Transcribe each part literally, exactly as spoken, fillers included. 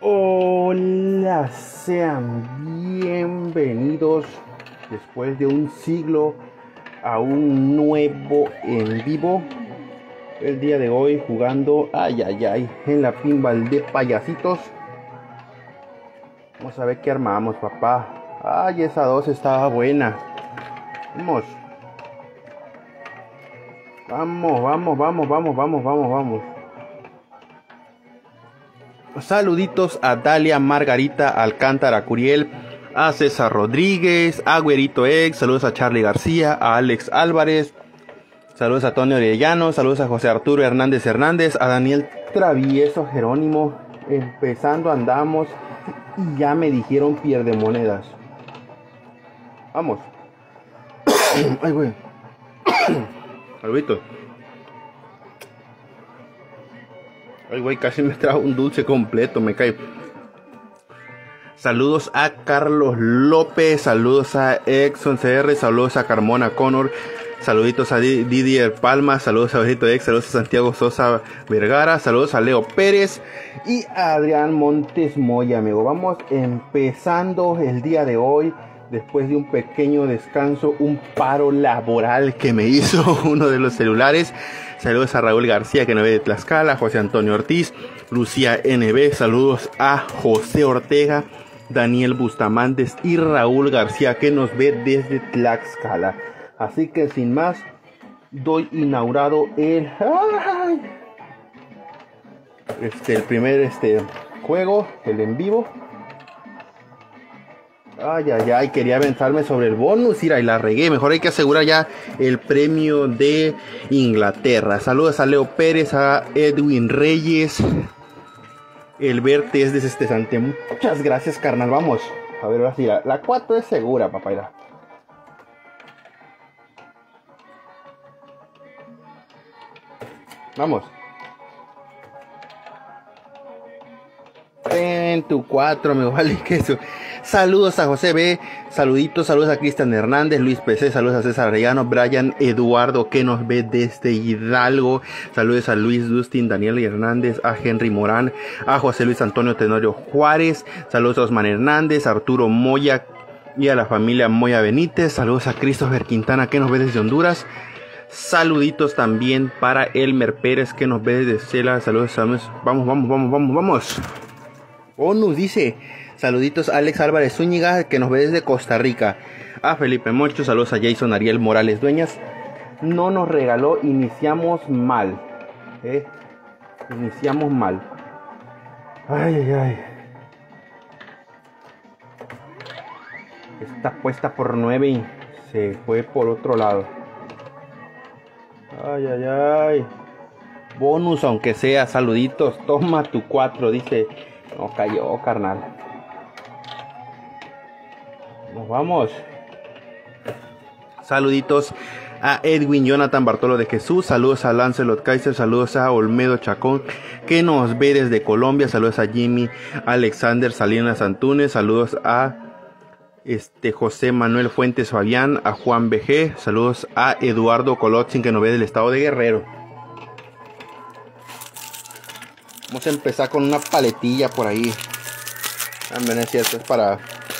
Hola, sean bienvenidos después de un siglo a un nuevo en vivo. El día de hoy jugando, ay, ay, ay, en la pinball de payasitos. Vamos a ver qué armamos, papá. Ay, esa dos estaba buena. Vamos. Vamos, vamos, vamos, vamos, vamos, vamos, vamos. Saluditos a Dalia Margarita Alcántara Curiel, a César Rodríguez, a Güerito X, saludos a Charlie García, a Alex Álvarez, saludos a Tony Orellano, saludos a José Arturo Hernández Hernández, a Daniel Travieso Jerónimo. Empezando andamos y ya me dijeron pierde monedas. Vamos. Ay, güey. Saluditos. Ay, güey, casi me trajo un dulce completo, me cae. Saludos a Carlos López, saludos a Exxon C R, saludos a Carmona Connor, saluditos a Didier Palma, saludos a Benito X, saludos a Santiago Sosa Vergara, saludos a Leo Pérez y a Adrián Montes Moya, amigo. Vamos empezando el día de hoy, después de un pequeño descanso, un paro laboral que me hizo uno de los celulares. Saludos a Raúl García, que nos ve de Tlaxcala, José Antonio Ortiz, Lucía N B, saludos a José Ortega, Daniel Bustamantes y Raúl García, que nos ve desde Tlaxcala. Así que sin más, doy inaugurado el, ¡ay! este, el primer este, juego, el en vivo. Ay, ay, ay, quería aventarme sobre el bonus, y la regué. Mejor hay que asegurar ya el premio de Inglaterra. Saludos a Leo Pérez, a Edwin Reyes. El verte es desestresante. Muchas gracias, carnal. Vamos. A ver, ahora sí, la, la cuatro es segura, papá. Mira. Vamos. En tu cuatro, me vale que eso. Saludos a José B, saluditos, saludos a Cristian Hernández, Luis P C, saludos a César Arellano, Brian Eduardo, que nos ve desde Hidalgo, saludos a Luis Dustin, Daniel Hernández, a Henry Morán, a José Luis Antonio Tenorio Juárez, saludos a Osman Hernández, a Arturo Moya y a la familia Moya Benítez, saludos a Christopher Quintana, que nos ve desde Honduras. Saluditos también para Elmer Pérez, que nos ve desde Cela. Saludos, saludos. Vamos, vamos, vamos, vamos, vamos. Onus dice, saluditos a Alex Álvarez Zúñiga, que nos ve desde Costa Rica. A Felipe Mocho, saludos a Jason Ariel Morales Dueñas. No nos regaló, iniciamos mal. ¿eh? Iniciamos mal. Ay, ay, ay. Está puesta por nueve y se fue por otro lado. Ay, ay, ay. Bonus, aunque sea, saluditos. Toma tu cuatro, dice. No cayó, carnal. Nos vamos. Saluditos a Edwin Jonathan Bartolo de Jesús. Saludos a Lancelot Kaiser. Saludos a Olmedo Chacón, que nos ve desde Colombia. Saludos a Jimmy Alexander Salinas Antunes. Saludos a este José Manuel Fuentes Fabián. A Juan B G. Saludos a Eduardo Colotzin, que nos ve del estado de Guerrero. Vamos a empezar con una paletilla por ahí. También es cierto, es para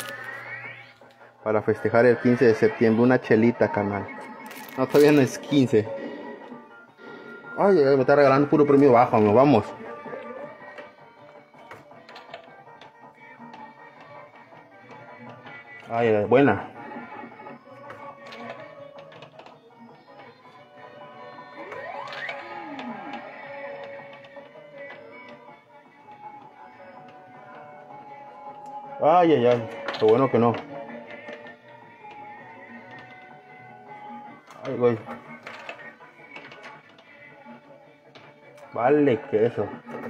Para festejar el quince de septiembre. Una chelita, canal. No, todavía no es quince. Ay, me está regalando puro premio bajo. Nos vamos. Ay, buena. Ay, ay, ay. Qué bueno que no. Ay, güey. Vale, que eso.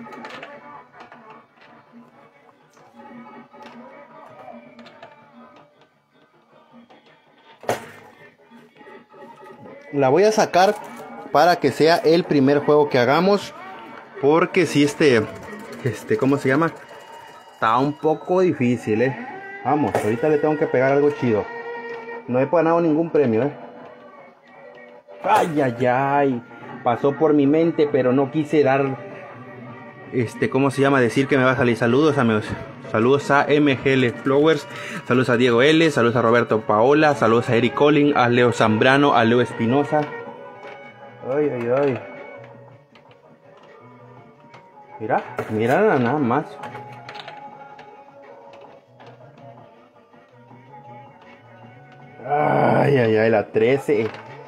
La voy a sacar para que sea el primer juego que hagamos. Porque si este, este, ¿cómo se llama? Está un poco difícil, eh. Vamos, ahorita le tengo que pegar algo chido. No he ganado ningún premio, eh. Ay, ay, ay. Pasó por mi mente, pero no quise dar este, ¿cómo se llama? Decir que me va a salir. Saludos, amigos. Saludos a M G L Flowers, saludos a Diego L, saludos a Roberto Paola, saludos a Eric Collin, a Leo Zambrano, a Leo Espinosa. Ay, ay, ay. Mira, mira nada más. Ay, ay, ay, la trece.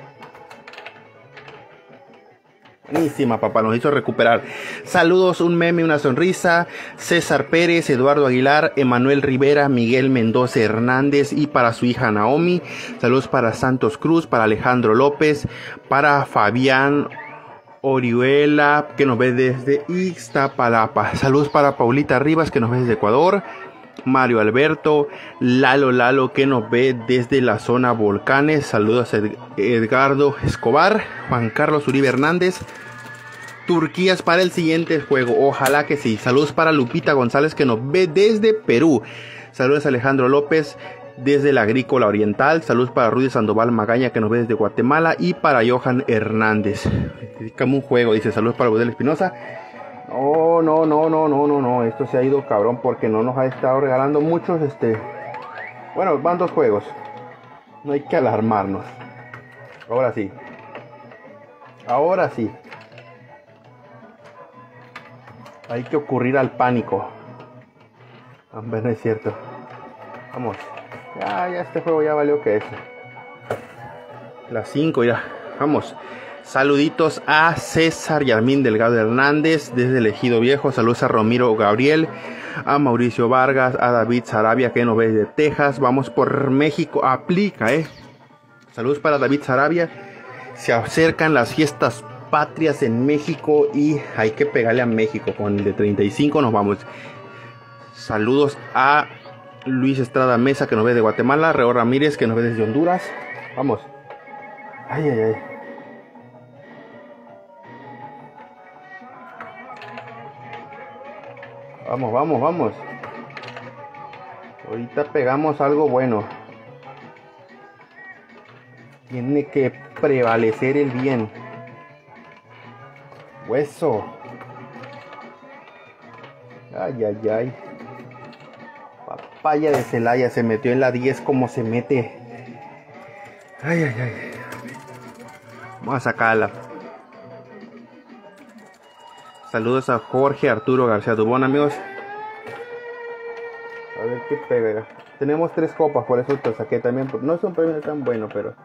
Buenísima, papá, nos hizo recuperar. Saludos, un meme, una sonrisa. César Pérez, Eduardo Aguilar, Emanuel Rivera, Miguel Mendoza Hernández y para su hija Naomi. Saludos para Santos Cruz, para Alejandro López, para Fabián Orihuela, que nos ve desde Ixtapalapa. Saludos para Paulita Rivas, que nos ve desde Ecuador. Mario Alberto, Lalo Lalo, que nos ve desde la zona Volcanes. Saludos a Ed Edgardo Escobar, Juan Carlos Uribe Hernández. Turquías para el siguiente juego, ojalá que sí. Saludos para Lupita González, que nos ve desde Perú. Saludos a Alejandro López desde la Agrícola Oriental. Saludos para Rudy Sandoval Magaña, que nos ve desde Guatemala. Y para Johan Hernández. Dedícame un juego, dice. Saludos para Budel Espinosa. Oh, no, no, no, no, no, no. Esto se ha ido cabrón porque no nos ha estado regalando muchos, este... Bueno, van dos juegos. No hay que alarmarnos. Ahora sí. Ahora sí. Hay que ocurrir al pánico. Hombre, no es cierto. Vamos. Ya, ya este juego ya valió que eso. Las cinco ya. Vamos. Saluditos a César Yarmín Delgado Hernández desde el Ejido Viejo. Saludos a Romiro Gabriel, a Mauricio Vargas, a David Sarabia, que nos ve de Texas. Vamos por México. Aplica, eh. Saludos para David Sarabia. Se acercan las fiestas patrias en México y hay que pegarle a México. Con el de treinta y cinco nos vamos. Saludos a Luis Estrada Mesa, que nos ve de Guatemala. Reo Ramírez, que nos ve desde Honduras. Vamos. Ay, ay, ay. Vamos, vamos, vamos. Ahorita pegamos algo bueno. Tiene que prevalecer el bien. Hueso. Ay, ay, ay. Papaya de Celaya se metió en la diez como se mete. Ay, ay, ay. Vamos a sacarla. Saludos a Jorge Arturo García Dubón, amigos. A ver qué pega. Tenemos tres copas, por eso te saqué también. No es un premio tan bueno, pero...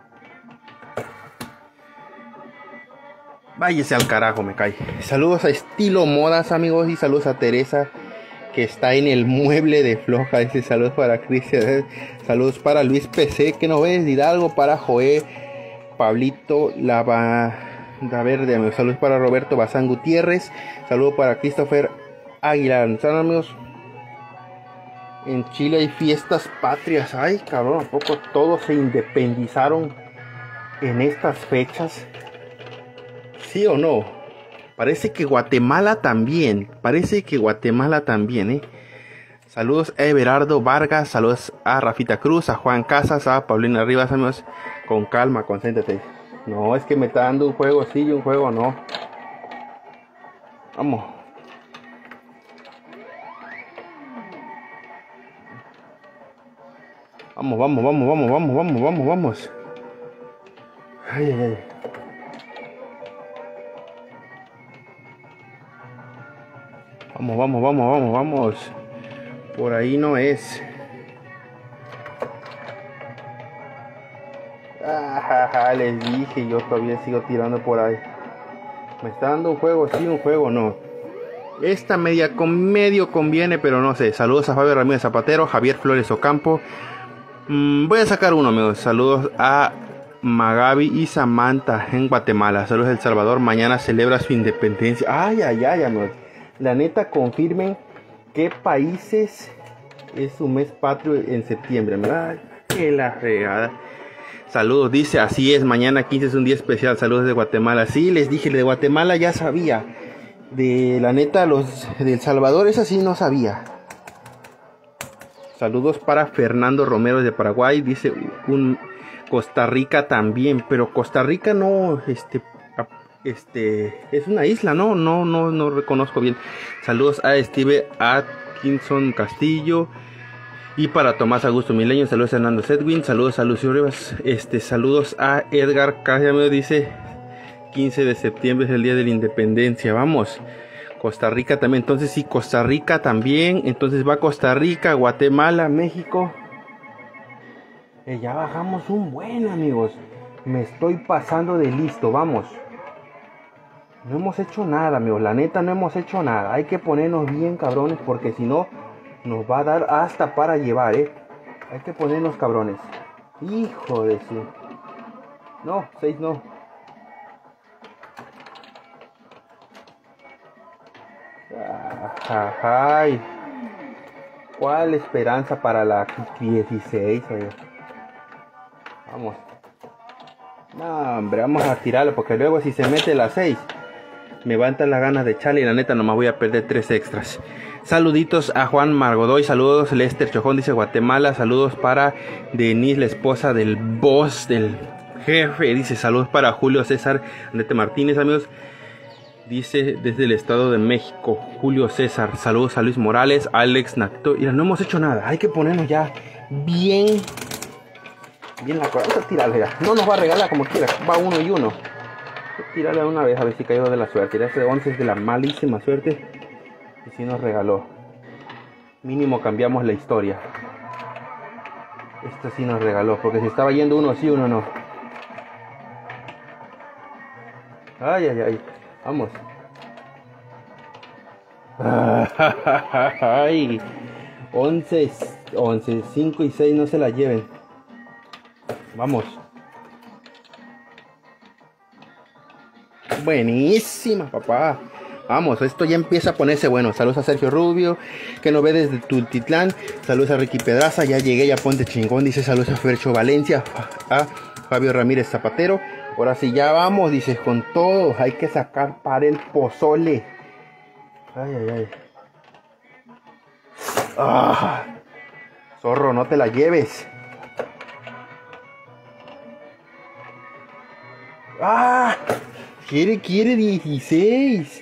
Váyese al carajo, me cae. Saludos a Estilo Modas, amigos. Y saludos a Teresa, que está en el mueble de Floja. Dice saludos para Cristian. Saludos para Luis P C, que nos ve desde Hidalgo. Para Joé, Pablito Lava... Da verde, amigos. Saludos para Roberto Bazán Gutiérrez. Saludos para Christopher Aguilar. ¿Saben, amigos? En Chile hay fiestas patrias. Ay, cabrón, ¿a poco todos se independizaron en estas fechas? ¿Sí o no? Parece que Guatemala también. Parece que Guatemala también, ¿eh? Saludos a Everardo Vargas. Saludos a Rafita Cruz, a Juan Casas, a Paulina Rivas, amigos. Con calma, concéntrate. No, es que me está dando un juego sí y un juego no. Vamos. Vamos, vamos, vamos, vamos, vamos, vamos, vamos, vamos. Ay, ay, ay. Vamos, vamos, vamos, vamos, vamos. Por ahí no es. Ah, les dije, yo todavía sigo tirando por ahí. Me está dando un juego sí, un juego no. Esta media con medio conviene, pero no sé. Saludos a Fabio Ramírez Zapatero, Javier Flores Ocampo. Mm, voy a sacar uno, amigos. Saludos a Magabi y Samantha en Guatemala. Saludos a El Salvador. Mañana celebra su independencia. Ay, ay, ay, amigos. La neta, confirmen qué países es su mes patrio en septiembre. ¿Verdad? Que la regada. Saludos, dice, así es, mañana quince es un día especial. Saludos de Guatemala. Sí, les dije, de Guatemala ya sabía. De la neta, los de El Salvador, esa sí no sabía. Saludos para Fernando Romero de Paraguay. Dice un Costa Rica también, pero Costa Rica no, este, Este, es una isla, no, no, no, no reconozco bien. Saludos a Steve Atkinson Castillo. Y para Tomás Augusto Mileño, saludos a Hernando Sedwin, saludos a Lucio Rivas, este, saludos a Edgar Cállame, dice quince de septiembre es el día de la independencia, vamos. Costa Rica también, entonces sí, Costa Rica también, entonces va Costa Rica, Guatemala, México. Eh, ya bajamos un buen, amigos, me estoy pasando de listo, vamos. No hemos hecho nada, amigos, la neta no hemos hecho nada, hay que ponernos bien cabrones porque si no nos va a dar hasta para llevar, eh. Hay que ponernos cabrones. Hijo de su. No, seis no. Ay. ¿Cuál esperanza para la dieciséis? Oye? Vamos. No, hombre, vamos a tirarlo porque luego si se mete la seis me van a dar las ganas de echarle y la neta nomás voy a perder tres extras. Saluditos a Juan Margodoy, saludos Lester Chojón, dice Guatemala, saludos para Denise, la esposa del boss, del jefe, dice saludos para Julio César Andete Martínez, amigos, dice desde el Estado de México, Julio César, saludos a Luis Morales, Alex Nato, y no hemos hecho nada, hay que ponernos ya bien, bien la cosa, tirarle ya, no nos va a regalar como quiera, va uno y uno, tirarle una vez a ver si caigo de la suerte, tirarse de once es de la malísima suerte. Y si nos regaló. Mínimo cambiamos la historia. Esto sí nos regaló. Porque si estaba yendo uno sí, uno no. Ay, ay, ay. Vamos. Ay. once, once, cinco y seis no se la lleven. Vamos. Buenísima, papá. Vamos, esto ya empieza a ponerse bueno. Saludos a Sergio Rubio, que nos ve desde Tultitlán. Saludos a Ricky Pedraza, ya llegué, ya ponte chingón. Dice saludos a Fercho Valencia, a Fabio Ramírez Zapatero. Ahora sí, ya vamos, dice, con todo. Hay que sacar para el pozole. Ay, ay, ay. Ah, zorro, no te la lleves. Ah, quiere, quiere dieciséis.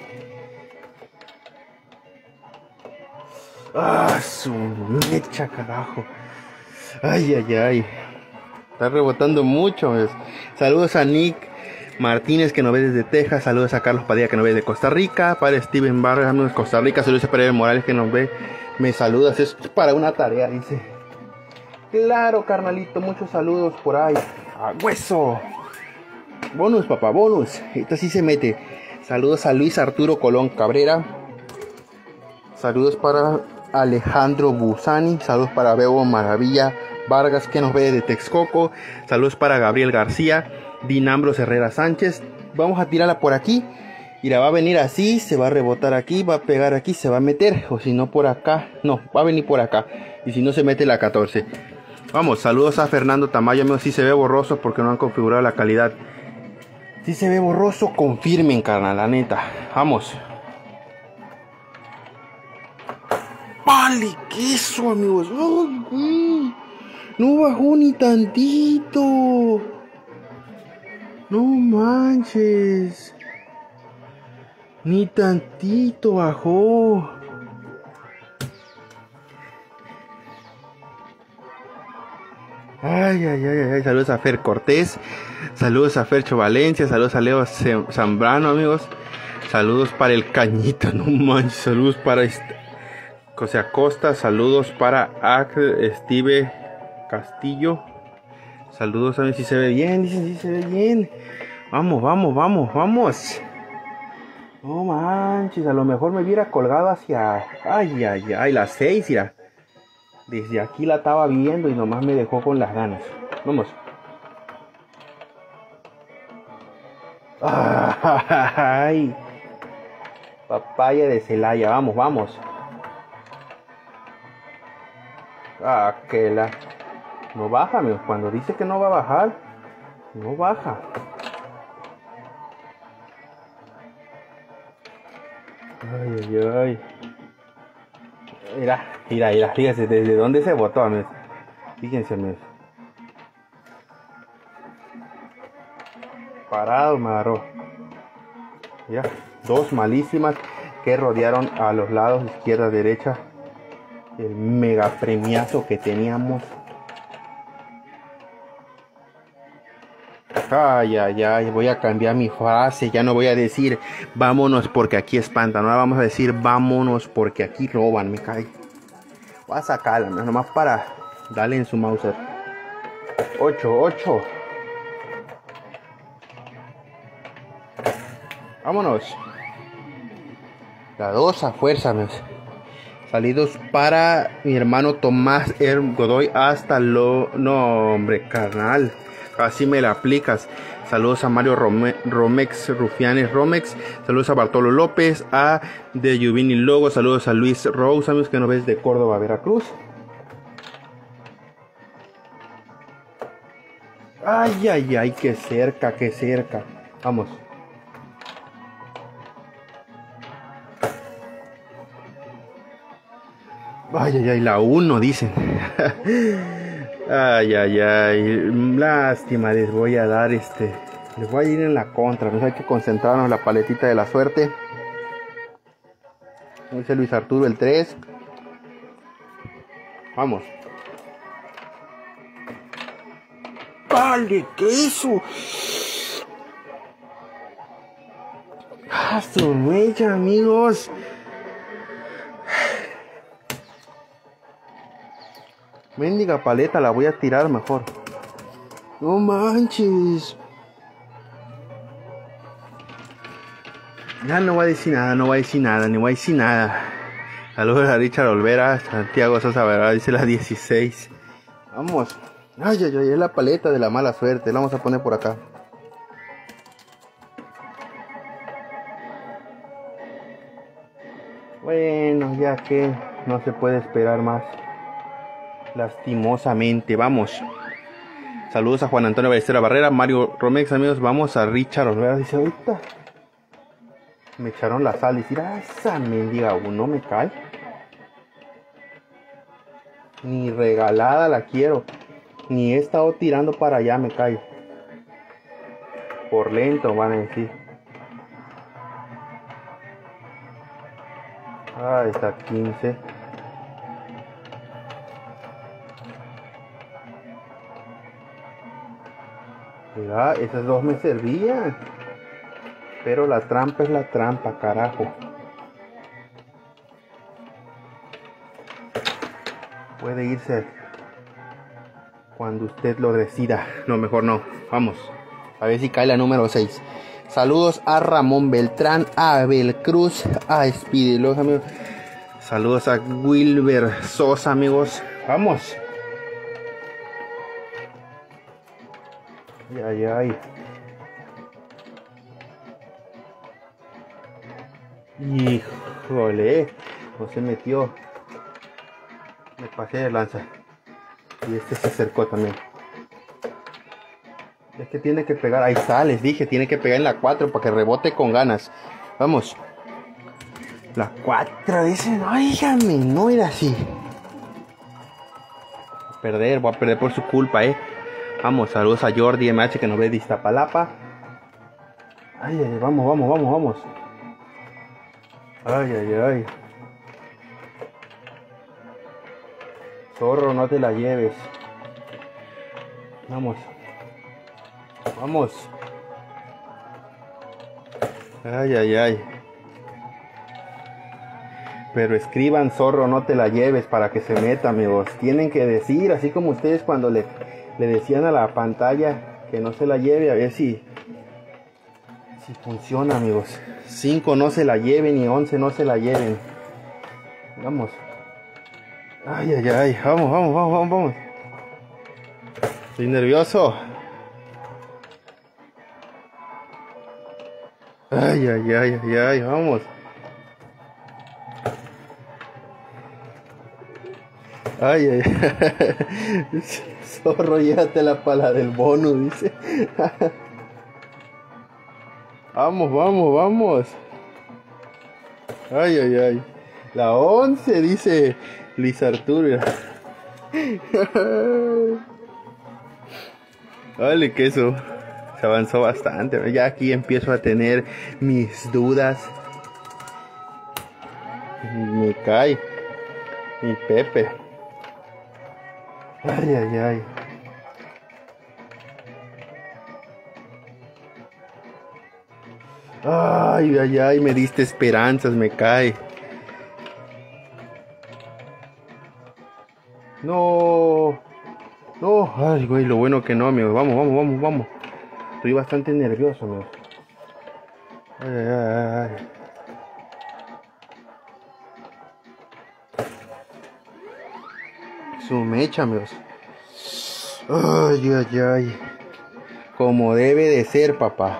Ah, su mecha, carajo. Ay, ay, ay. Está rebotando mucho. ¿Ves? Saludos a Nick Martínez, que nos ve desde Texas. Saludos a Carlos Padilla, que nos ve de Costa Rica. Para Steven Vargas, de Costa Rica. Saludos a Pérez Morales, que nos ve. Me saludas. Esto es para una tarea, dice. Claro, carnalito. Muchos saludos por ahí. ¡A hueso! Bonus, papá, bonus. Esto sí se mete. Saludos a Luis Arturo Colón Cabrera. Saludos para Alejandro Busani, saludos para Bebo Maravilla Vargas, que nos ve de Texcoco, saludos para Gabriel García, Dinambros Herrera Sánchez. Vamos a tirarla por aquí y la va a venir así, se va a rebotar aquí, va a pegar aquí, se va a meter, o si no por acá, no, va a venir por acá, y si no se mete la catorce. Vamos, saludos a Fernando Tamayo, amigos. Si se ve borroso porque no han configurado la calidad. Si se ve borroso, confirmen, carnal, la neta. Vamos. Vale, queso, amigos. Oh, no bajó ni tantito. No manches. Ni tantito bajó. Ay, ay, ay, ay. Saludos a Fer Cortés. Saludos a Fercho Valencia. Saludos a Leo Zambrano, amigos. Saludos para el Cañita. No manches. Saludos para este. José Acosta, saludos para Steve Castillo. Saludos a ver si se ve bien, dicen si se ve bien. Vamos, vamos, vamos, vamos. No manches, a lo mejor me hubiera colgado hacia... Ay, ay, ay, las seis ya. Desde aquí la estaba viendo y nomás me dejó con las ganas. Vamos. Ay. Papaya de Celaya, vamos, vamos. Ah, que la... No baja, amigos. Cuando dice que no va a bajar, no baja. Ay, ay, ay. Mira, mira, mira. Fíjense desde dónde se botó, amigos. Fíjense, amigos. Parado me agarró. Mira, dos malísimas que rodearon a los lados, izquierda, derecha. El mega premiazo que teníamos. Ay, ay, ay, voy a cambiar mi frase. Ya no voy a decir vámonos porque aquí espantan. Ahora vamos a decir vámonos porque aquí roban. Me cae. Voy a sacarla, nomás para darle en su Mauser. ocho, ocho. Vámonos. La dos a fuerza, amigos. Salidos para mi hermano Tomás R. Godoy hasta lo... No, hombre, carnal. Así me la aplicas. Saludos a Mario Rome, Romex, Rufianes Romex. Saludos a Bartolo López, a De Yuvini Logo. Saludos a Luis Rose, amigos que nos ves de Córdoba, Veracruz. Ay, ay, ay, qué cerca, qué cerca. Vamos. Ay, ay, ay, la uno dicen. Ay, ay, ay, lástima, les voy a dar este, les voy a ir en la contra, pues hay que concentrarnos en la paletita de la suerte. Dice Luis Arturo el tres. Vamos. Vale, queso. Ah, su mecha, amigos. Mendiga paleta, la voy a tirar mejor. No manches. Ya no voy a decir nada, no voy a decir nada, ni voy a decir nada. Saludos a Richard Olvera, Santiago Sosa Vera, dice la dieciséis. Vamos. Ay, ay, ay, es la paleta de la mala suerte. La vamos a poner por acá. Bueno, ya que no se puede esperar más. Lastimosamente, vamos. Saludos a Juan Antonio Ballestera Barrera, Mario Romex, amigos. Vamos a Richard Olvera. Dice, ahorita me echaron la sal. Dice, ah, esa mendiga uno me cae. Ni regalada la quiero. Ni he estado tirando para allá, me cae. Por lento, van a decir. Ah, está quince. Mira, esas dos me servían. Pero la trampa es la trampa, carajo. Puede irse cuando usted lo decida. No, mejor no. Vamos. A ver si cae la número seis. Saludos a Ramón Beltrán, a Abel Cruz, a Speedy, los amigos. Saludos a Wilber Sosa, amigos. Vamos. Ay, ay, ay. Híjole, no se metió. Me pasé de lanza. Y este se acercó también. Es que tiene que pegar. Ahí está, les dije, tiene que pegar en la cuatro para que rebote con ganas. Vamos. La cuatro, dicen, oígame, no era así. Voy a perder, voy a perder por su culpa, eh. Vamos, saludos a Jordi M H que nos ve de Iztapalapa. Ay, ay, vamos, vamos, vamos, vamos. Ay, ay, ay. Zorro, no te la lleves. Vamos. Vamos. Ay, ay, ay. Pero escriban, zorro, no te la lleves, para que se meta, amigos. Tienen que decir, así como ustedes cuando le, le decían a la pantalla que no se la lleve, a ver si, si funciona, amigos. cinco no se la lleven y once no se la lleven. Vamos. Ay, ay, ay. Vamos, vamos, vamos, vamos, vamos. Estoy nervioso. Ay, ay, ay, ay, ay, vamos. Ay, ay, ay. Zorro, llévate la pala del bono, dice. Vamos, vamos, vamos. Ay, ay, ay. La once, dice Luis Arturo. Vale, queso. Se avanzó bastante. Ya aquí empiezo a tener mis dudas. Me cae. Mi Pepe. Ay, ay, ay. Ay, ay, ay, me diste esperanzas, me cae. No. No, ay, güey, lo bueno que no, amigo. Vamos, vamos, vamos, vamos. Estoy bastante nervioso, amigo. Ay, ay, ay, ay. Su mecha, amigos. Ay, ay, ay. Como debe de ser, papá.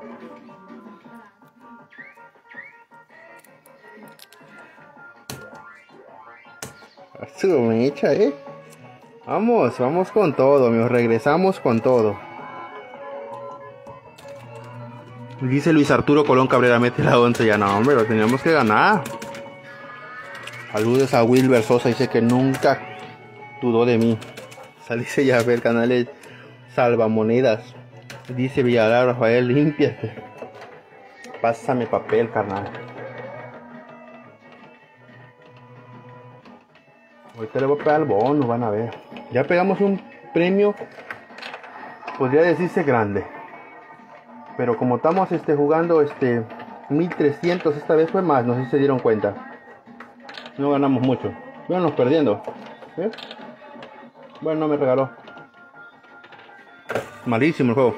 Su mecha, eh. Vamos, vamos con todo, amigos. Regresamos con todo. Dice Luis Arturo Colón Cabrera, mete la once. Ya no, hombre, lo teníamos que ganar. Saludos a Wilber Sosa, dice que nunca dudó de mí. Saliste ya a ver canales Salvamonedas. Dice Villarreal Rafael, límpiate. Pásame papel, carnal. Ahorita le voy a pegar el bono, van a ver. Ya pegamos un premio, podría decirse grande. Pero como estamos este, jugando este mil trescientos, esta vez fue más, no sé si se dieron cuenta. No ganamos mucho. Íbamos perdiendo. ¿Eh? Bueno, no me regaló. Malísimo el juego.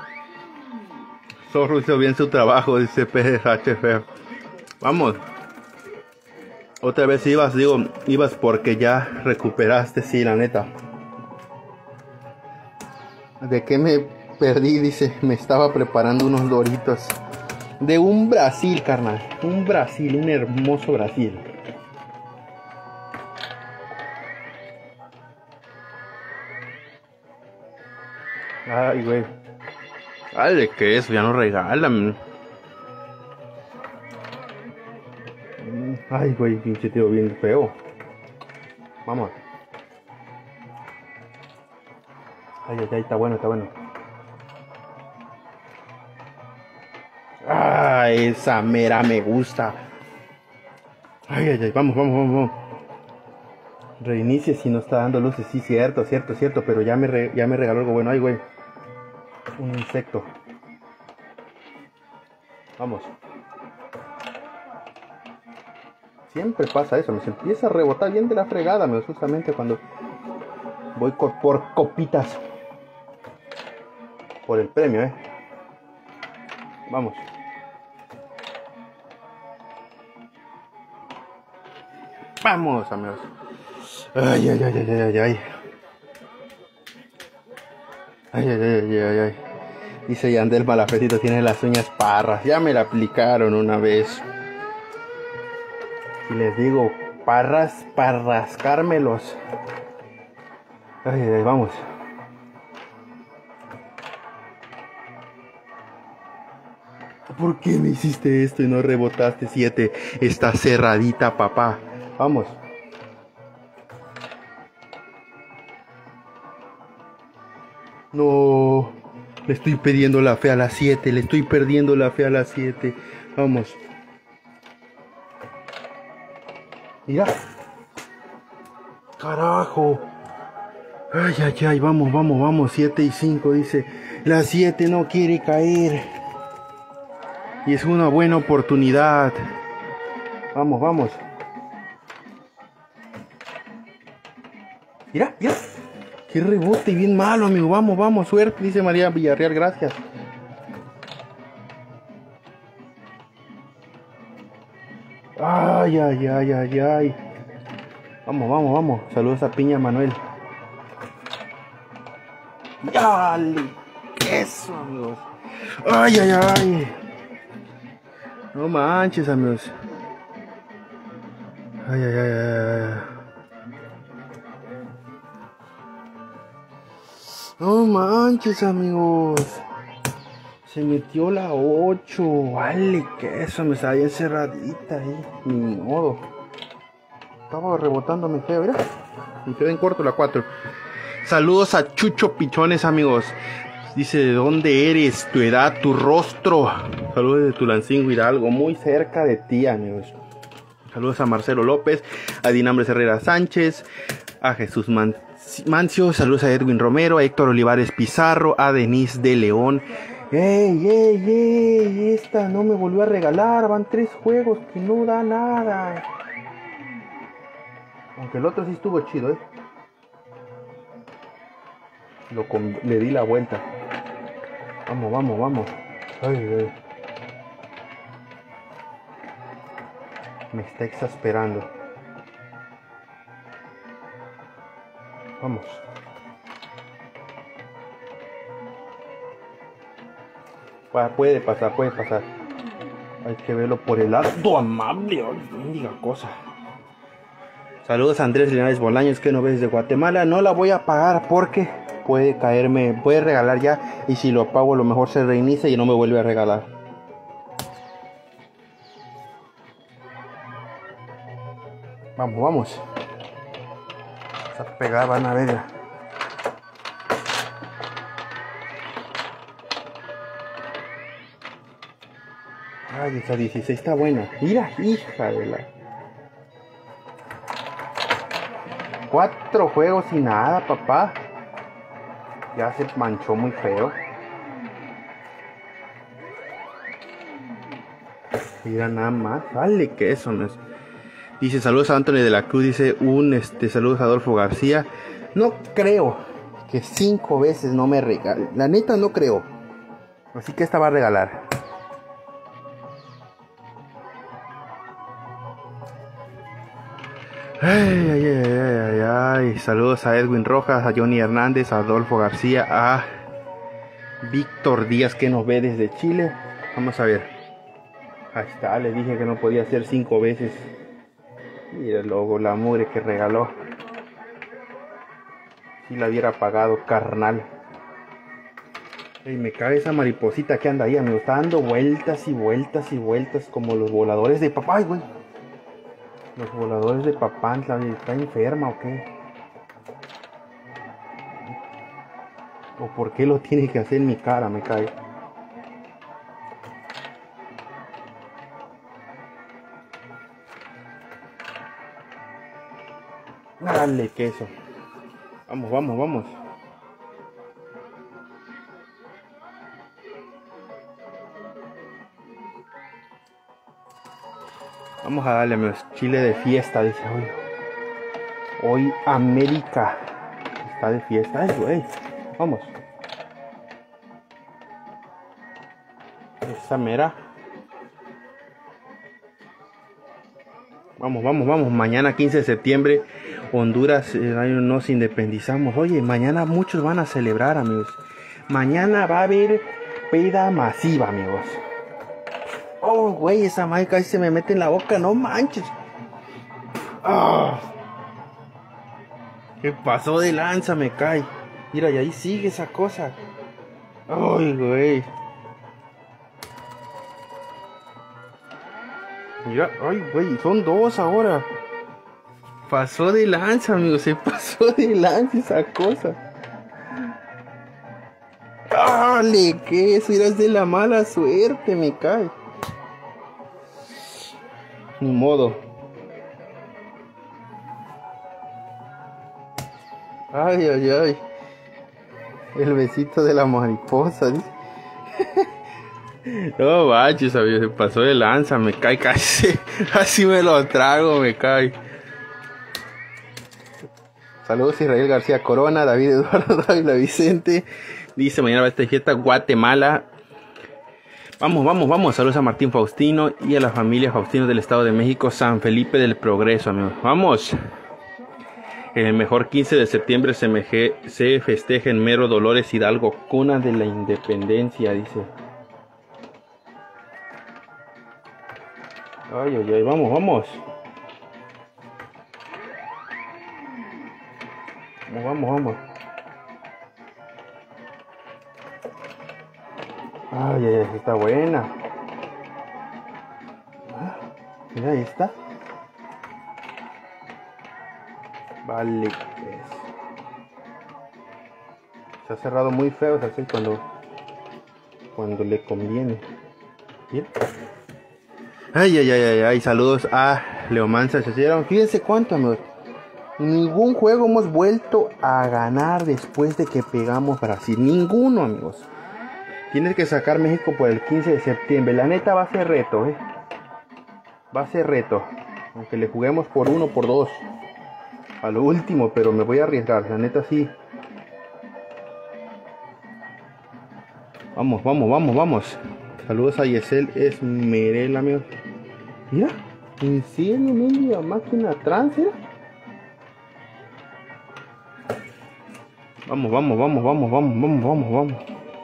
Zorro hizo bien su trabajo, dice P H F. Vamos. Otra vez ibas, digo, ibas porque ya recuperaste, sí, la neta. ¿De qué me perdí? Dice, me estaba preparando unos doritos. De un Brasil, carnal. Un Brasil, un hermoso Brasil. Ay, güey. Dale, que eso, ya no regalan. Ay, güey, pinche tío, bien feo. Vamos. Ay, ay, ay, está bueno, está bueno. Ay, esa mera me gusta. Ay, ay, ay, vamos, vamos, vamos, vamos. Reinicie si no está dando luces. Sí, cierto, cierto, cierto. Pero ya me, re, ya me regaló algo bueno. Ay, güey. Un insecto. Vamos. Siempre pasa eso, me se empieza a rebotar bien de la fregada, me justamente cuando voy por copitas. Por el premio, eh. Vamos. Vamos, amigos. Ay, ay, ay, ay, ay, ay. Ay, ay, ay, ay, ay. Dice Yandel Malafetito, tiene las uñas parras. Ya me la aplicaron una vez. Y les digo, parras para rascármelos. Ay, ay, ay, vamos. ¿Por qué me hiciste esto y no rebotaste siete? Está cerradita, papá. Vamos. No. Le estoy perdiendo la fe a las siete. Le estoy perdiendo la fe a las siete. Vamos. Mira. Carajo. Ay, ay, ay. Vamos, vamos, vamos. siete y cinco dice. La siete no quiere caer. Y es una buena oportunidad. Vamos, vamos. Mira, mira. Qué rebote bien malo, amigo. Vamos, vamos. Suerte, dice María Villarreal. Gracias. Ay, ay, ay, ay, ay. Vamos, vamos, vamos. Saludos a Piña Manuel. ¡Dale! Eso, amigos. Ay, ay, ay. No manches, amigos. Ay, ay, ay, ay, ay. No manches, amigos. Se metió la ocho. Vale, que eso me estaba bien cerradita ahí. Ni modo. Estaba rebotándome feo, mira. Me quedé en corto la cuatro. Saludos a Chucho Pichones, amigos. Dice, ¿de dónde eres? Tu edad, tu rostro. Saludos de Tulancingo Hidalgo, muy cerca de ti, amigos. Saludos a Marcelo López, a Dinambres Herrera Sánchez, a Jesús Man Mancio, saludos a Edwin Romero, a Héctor Olivares Pizarro, a Denise de León. ¡Ey, ey, ey! Esta no me volvió a regalar, van tres juegos que no da nada. Aunque el otro sí estuvo chido, ¿eh? Lo le di la vuelta. Vamos, vamos, vamos. Ay, ay. Me está exasperando. Vamos. Puede pasar, puede pasar. Hay que verlo por el lado amable. No diga cosa. Saludos a Andrés Linares Bolaños, que no ves de Guatemala. No la voy a pagar porque puede caerme, puede regalar ya. Y si lo pago, a lo mejor se reinicia y no me vuelve a regalar. Vamos, vamos. Esa pegada van a ver. Ay, esa dieciséis está buena. Mira, hija de la... Cuatro juegos y nada, papá. Ya se manchó muy feo. Mira nada más. Vale, que eso no es... Dice, saludos a Anthony de la Cruz. Dice, un este saludos a Adolfo García. No creo que cinco veces no me regale. La neta no creo. Así que esta va a regalar. Ay, ay, ay, ay, ay, ay. Saludos a Edwin Rojas, a Johnny Hernández, a Adolfo García, a Víctor Díaz, que nos ve desde Chile. Vamos a ver. Ahí está, le dije que no podía hacer cinco veces. Mira el logo, la mugre que regaló. Si la hubiera pagado, carnal. Y me cae esa mariposita que anda ahí, me está dando vueltas y vueltas y vueltas como los voladores de papá, güey. Los voladores de Papantla, ¿está enferma o qué? ¿O por qué lo tiene que hacer en mi cara? Me cae. Dale, queso. Vamos, vamos, vamos. Vamos a darle, amigos. Chile de fiesta, dice hoy. Hoy América está de fiesta. Ay, güey. Vamos. Esa mera. Vamos, vamos, vamos. Mañana quince de septiembre, Honduras, eh, nos independizamos. Oye, mañana muchos van a celebrar, amigos. Mañana va a haber peda masiva, amigos. Oh, güey, esa madre casi se me mete en la boca, no manches. Oh. ¿Qué pasó de lanza? Me cae. Mira, y ahí sigue esa cosa. Ay, güey. Mira, ay, güey, son dos ahora. Pasó de lanza, amigo, se pasó de lanza esa cosa. Dale, que eso irás de la mala suerte, me cae. Ni modo. Ay, ay, ay. El besito de la mariposa, dice. No manches, amigo, se pasó de lanza, me cae casi. Así me lo trago, me cae. Saludos a Israel García Corona, David Eduardo Dávila Vicente. Dice, mañana va esta fiesta, Guatemala. Vamos, vamos, vamos. Saludos a Martín Faustino y a la familia Faustino del Estado de México, San Felipe del Progreso, amigos. Vamos. El mejor quince de septiembre se, meje, se festeja en Mero Dolores Hidalgo, cuna de la independencia, dice. Ay, ay, ay, vamos, vamos. Vamos, vamos, vamos. Ay, ay, ay, está buena. Ah, mira, ahí está. Vale, pues. Se ha cerrado muy feo, es así cuando, cuando le conviene. ¿Bien? Ay, ay, ay, ay, ay, saludos a Leomanza. Fíjense cuánto, amigos. Ningún juego hemos vuelto a ganar después de que pegamos Brasil. Ninguno, amigos. Tienes que sacar México por el quince de septiembre. La neta va a ser reto, eh. Va a ser reto. Aunque le juguemos por uno, por dos. A lo último, pero me voy a arriesgar. La neta sí. Vamos, vamos, vamos, vamos. Saludos a Yesel Esmerel, amigos. Mira, ¿en serio, mendiga máquina trans, eh? Vamos, vamos, vamos, vamos, vamos, vamos, vamos, vamos.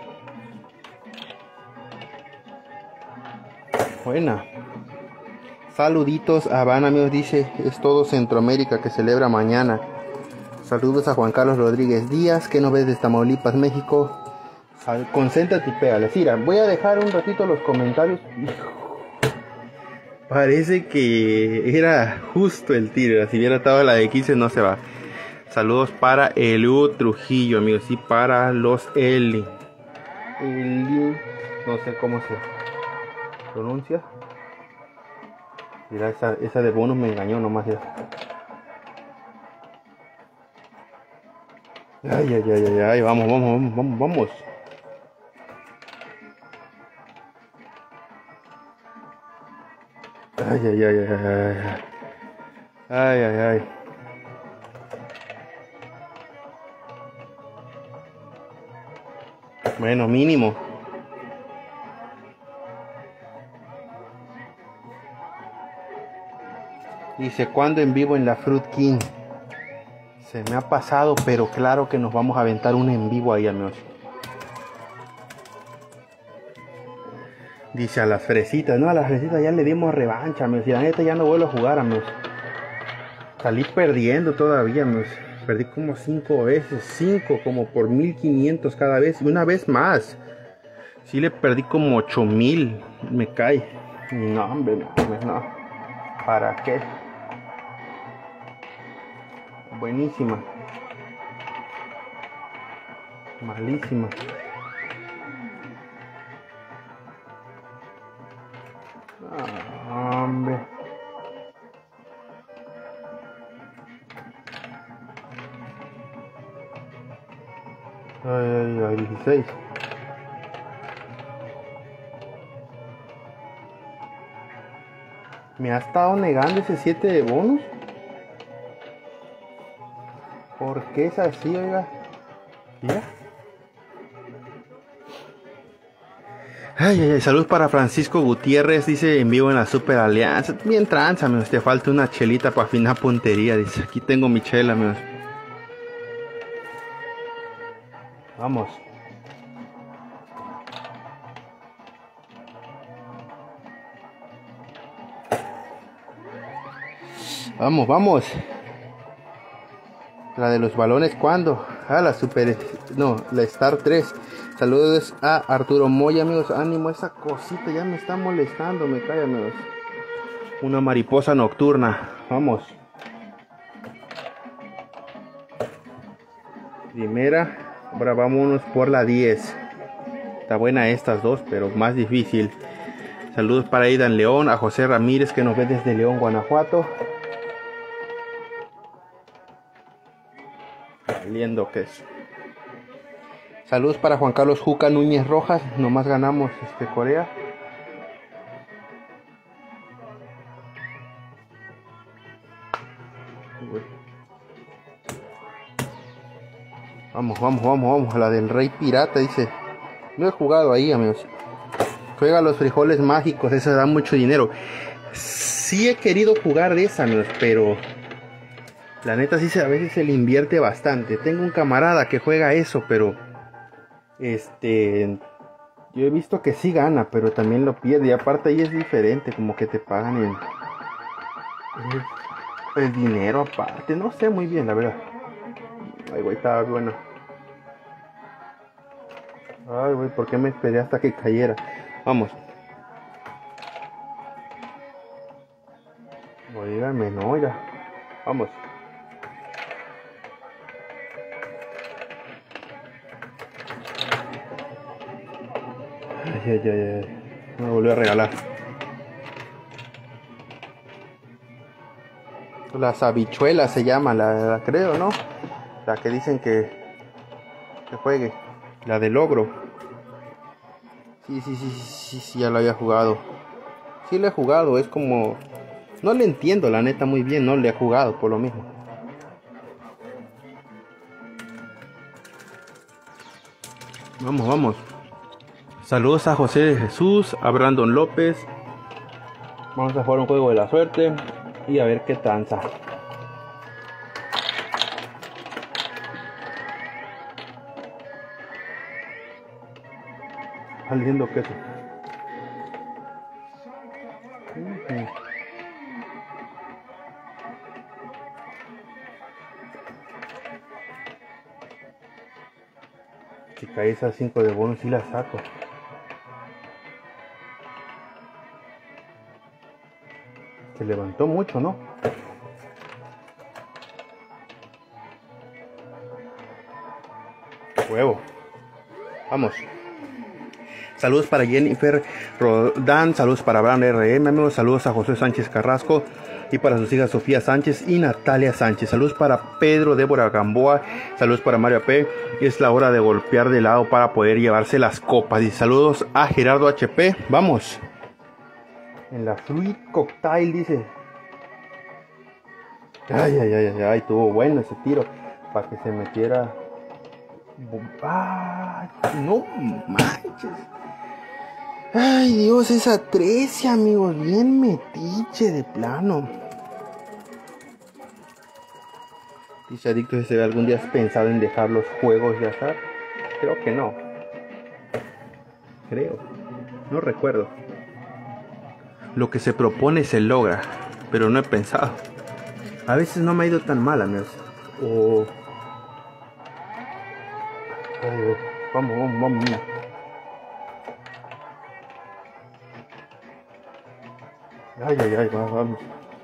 Buena. Saluditos a Habana, amigos, dice, es todo Centroamérica que celebra mañana. Saludos a Juan Carlos Rodríguez Díaz, que nos ves desde Tamaulipas, México. Sal, concéntrate y pégale. Mira, voy a dejar un ratito los comentarios. Parece que era justo el tiro. Si hubiera estado la de quince no se va. Saludos para Eliu Trujillo, amigos, y para los Eli. Eli, no sé cómo se pronuncia. Mira, esa, esa de bonus me engañó nomás. Ya. Ay, ay, ay, ay, ay, vamos, vamos, vamos, vamos, vamos. Ay, ay, ay, ay, ay. Ay, ay, ay. Bueno, mínimo. Dice, ¿cuándo en vivo en la Fruit King? Se me ha pasado, pero claro que nos vamos a aventar un en vivo ahí, amigos. Dice a las fresitas, no, a las fresitas ya le dimos revancha, amigos. Y la neta ya no vuelvo a jugar, amigos. Salí perdiendo todavía, amigos. Perdí como cinco veces, cinco, como por mil quinientos cada vez. Y una vez más. Sí le perdí como ocho mil. Me cae. No, hombre, no, no. ¿Para qué? Buenísima. Malísima. Ah, hombre. Ay, ay, ay, dieciséis. Me ha estado negando ese siete de bonus. ¿Por qué es así, oiga? ¿Ya? Ay, ay, ay, salud para Francisco Gutiérrez, dice en vivo en la Super Alianza. Bien tranza, amigos, te falta una chelita para afinar puntería, dice. Aquí tengo mi chela, amigos. Vamos. Vamos, vamos. La de los balones, ¿cuándo? Ah, la Super... No, la Star tres. Saludos a Arturo Moya, amigos. Ánimo, esa cosita ya me está molestando. Me cae, amigos. Una mariposa nocturna. Vamos. Primera. Ahora vámonos por la diez. Está buena estas dos, pero más difícil. Saludos para Aidan León. A José Ramírez, que nos ve desde León, Guanajuato. Saliendo queso. Saludos para Juan Carlos Juca Núñez Rojas. Nomás ganamos este Corea. Vamos, vamos, vamos, vamos. A la del Rey Pirata, dice. No he jugado ahí, amigos. Juega los frijoles mágicos. Eso da mucho dinero. Sí he querido jugar de esa, amigos, pero la neta sí se, a veces se le invierte bastante. Tengo un camarada que juega eso, pero este, yo he visto que sí gana, pero también lo pierde. Y aparte ahí es diferente, como que te pagan en el, el dinero aparte. No sé muy bien, la verdad. Ay, güey, estaba bueno. Ay, güey, ¿por qué me esperé hasta que cayera? Vamos. Oígame, no, oiga. Vamos. Ay, ay, ay, ay. Me volvió a regalar. Las habichuelas se llama, la, la creo, ¿no? La que dicen que, que juegue. La del ogro. Sí, sí, sí, sí, sí, ya lo había jugado. Sí lo he jugado, es como... No le entiendo, la neta, muy bien, no le he jugado por lo mismo. Vamos, vamos. Saludos a José de Jesús, a Brandon López. Vamos a jugar un juego de la suerte y a ver qué tranza. Saliendo queso. Uh-huh. Si cae esas cinco de bono, sí las saco. Se levantó mucho, ¿no? Huevo. Vamos. Saludos para Jennifer Rodán, saludos para Abraham R M, amigos, saludos a José Sánchez Carrasco y para sus hijas Sofía Sánchez y Natalia Sánchez. Saludos para Pedro Débora Gamboa, saludos para Mario P. Es la hora de golpear de lado para poder llevarse las copas. Y saludos a Gerardo H P. Vamos. En la Fluid Cocktail dice. Ay, ay, ay, ay, ay, tuvo bueno ese tiro para que se metiera. Ay, no manches. Ay, Dios, esa trece, amigos, bien metiche de plano. Dice Adicto, si algún día has pensado en dejar los juegos de azar. Creo que no. Creo. No recuerdo. Lo que se propone se logra, pero no he pensado. A veces no me ha ido tan mal, amigos. O... Ay, vamos, vamos, vamos. Ay, ay, ay, vamos, vamos.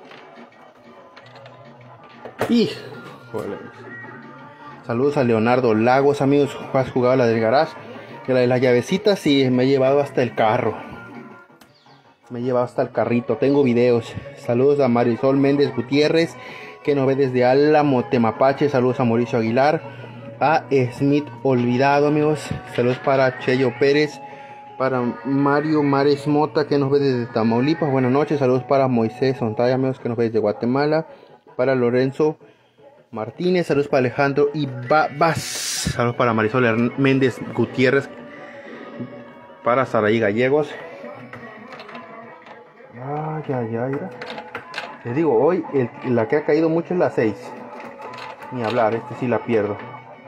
Híjole. Saludos a Leonardo Lagos, amigos. ¿Has jugado la del garage? La de las llavecitas, sí, me he llevado hasta el carro. Me he llevado hasta el carrito. Tengo videos. Saludos a Marisol Méndez Gutiérrez, que nos ve desde Álamo, Temapache. Saludos a Mauricio Aguilar. A Smith Olvidado, amigos. Saludos para Cheyo Pérez. Para Mario Mares Mota, que nos ve desde Tamaulipas. Buenas noches. Saludos para Moisés Sontaya, amigos, que nos ve desde Guatemala. Para Lorenzo Martínez. Saludos para Alejandro Ibabas. Saludos para Marisol Méndez Gutiérrez. Para Saraí Gallegos. Ay, ay, ay. Les digo, hoy el, la que ha caído mucho es la seis. Ni hablar, este sí la pierdo.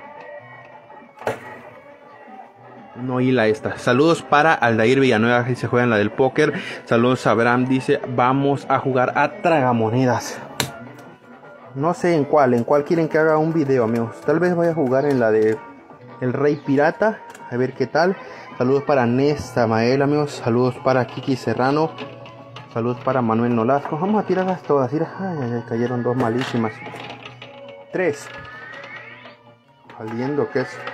No hila esta. Saludos para Aldair Villanueva, que se juega en la del póker. Saludos a Abraham, dice, vamos a jugar a tragamonedas. No sé en cuál, en cuál quieren que haga un video, amigos. Tal vez vaya a jugar en la de El Rey Pirata, a ver qué tal. Saludos para Nesta Mael, amigos. Saludos para Kiki Serrano. Saludos para Manuel Nolasco. Vamos a tirarlas todas. Mira, ay, ay, ay, cayeron dos malísimas. Tres. Saliendo que es.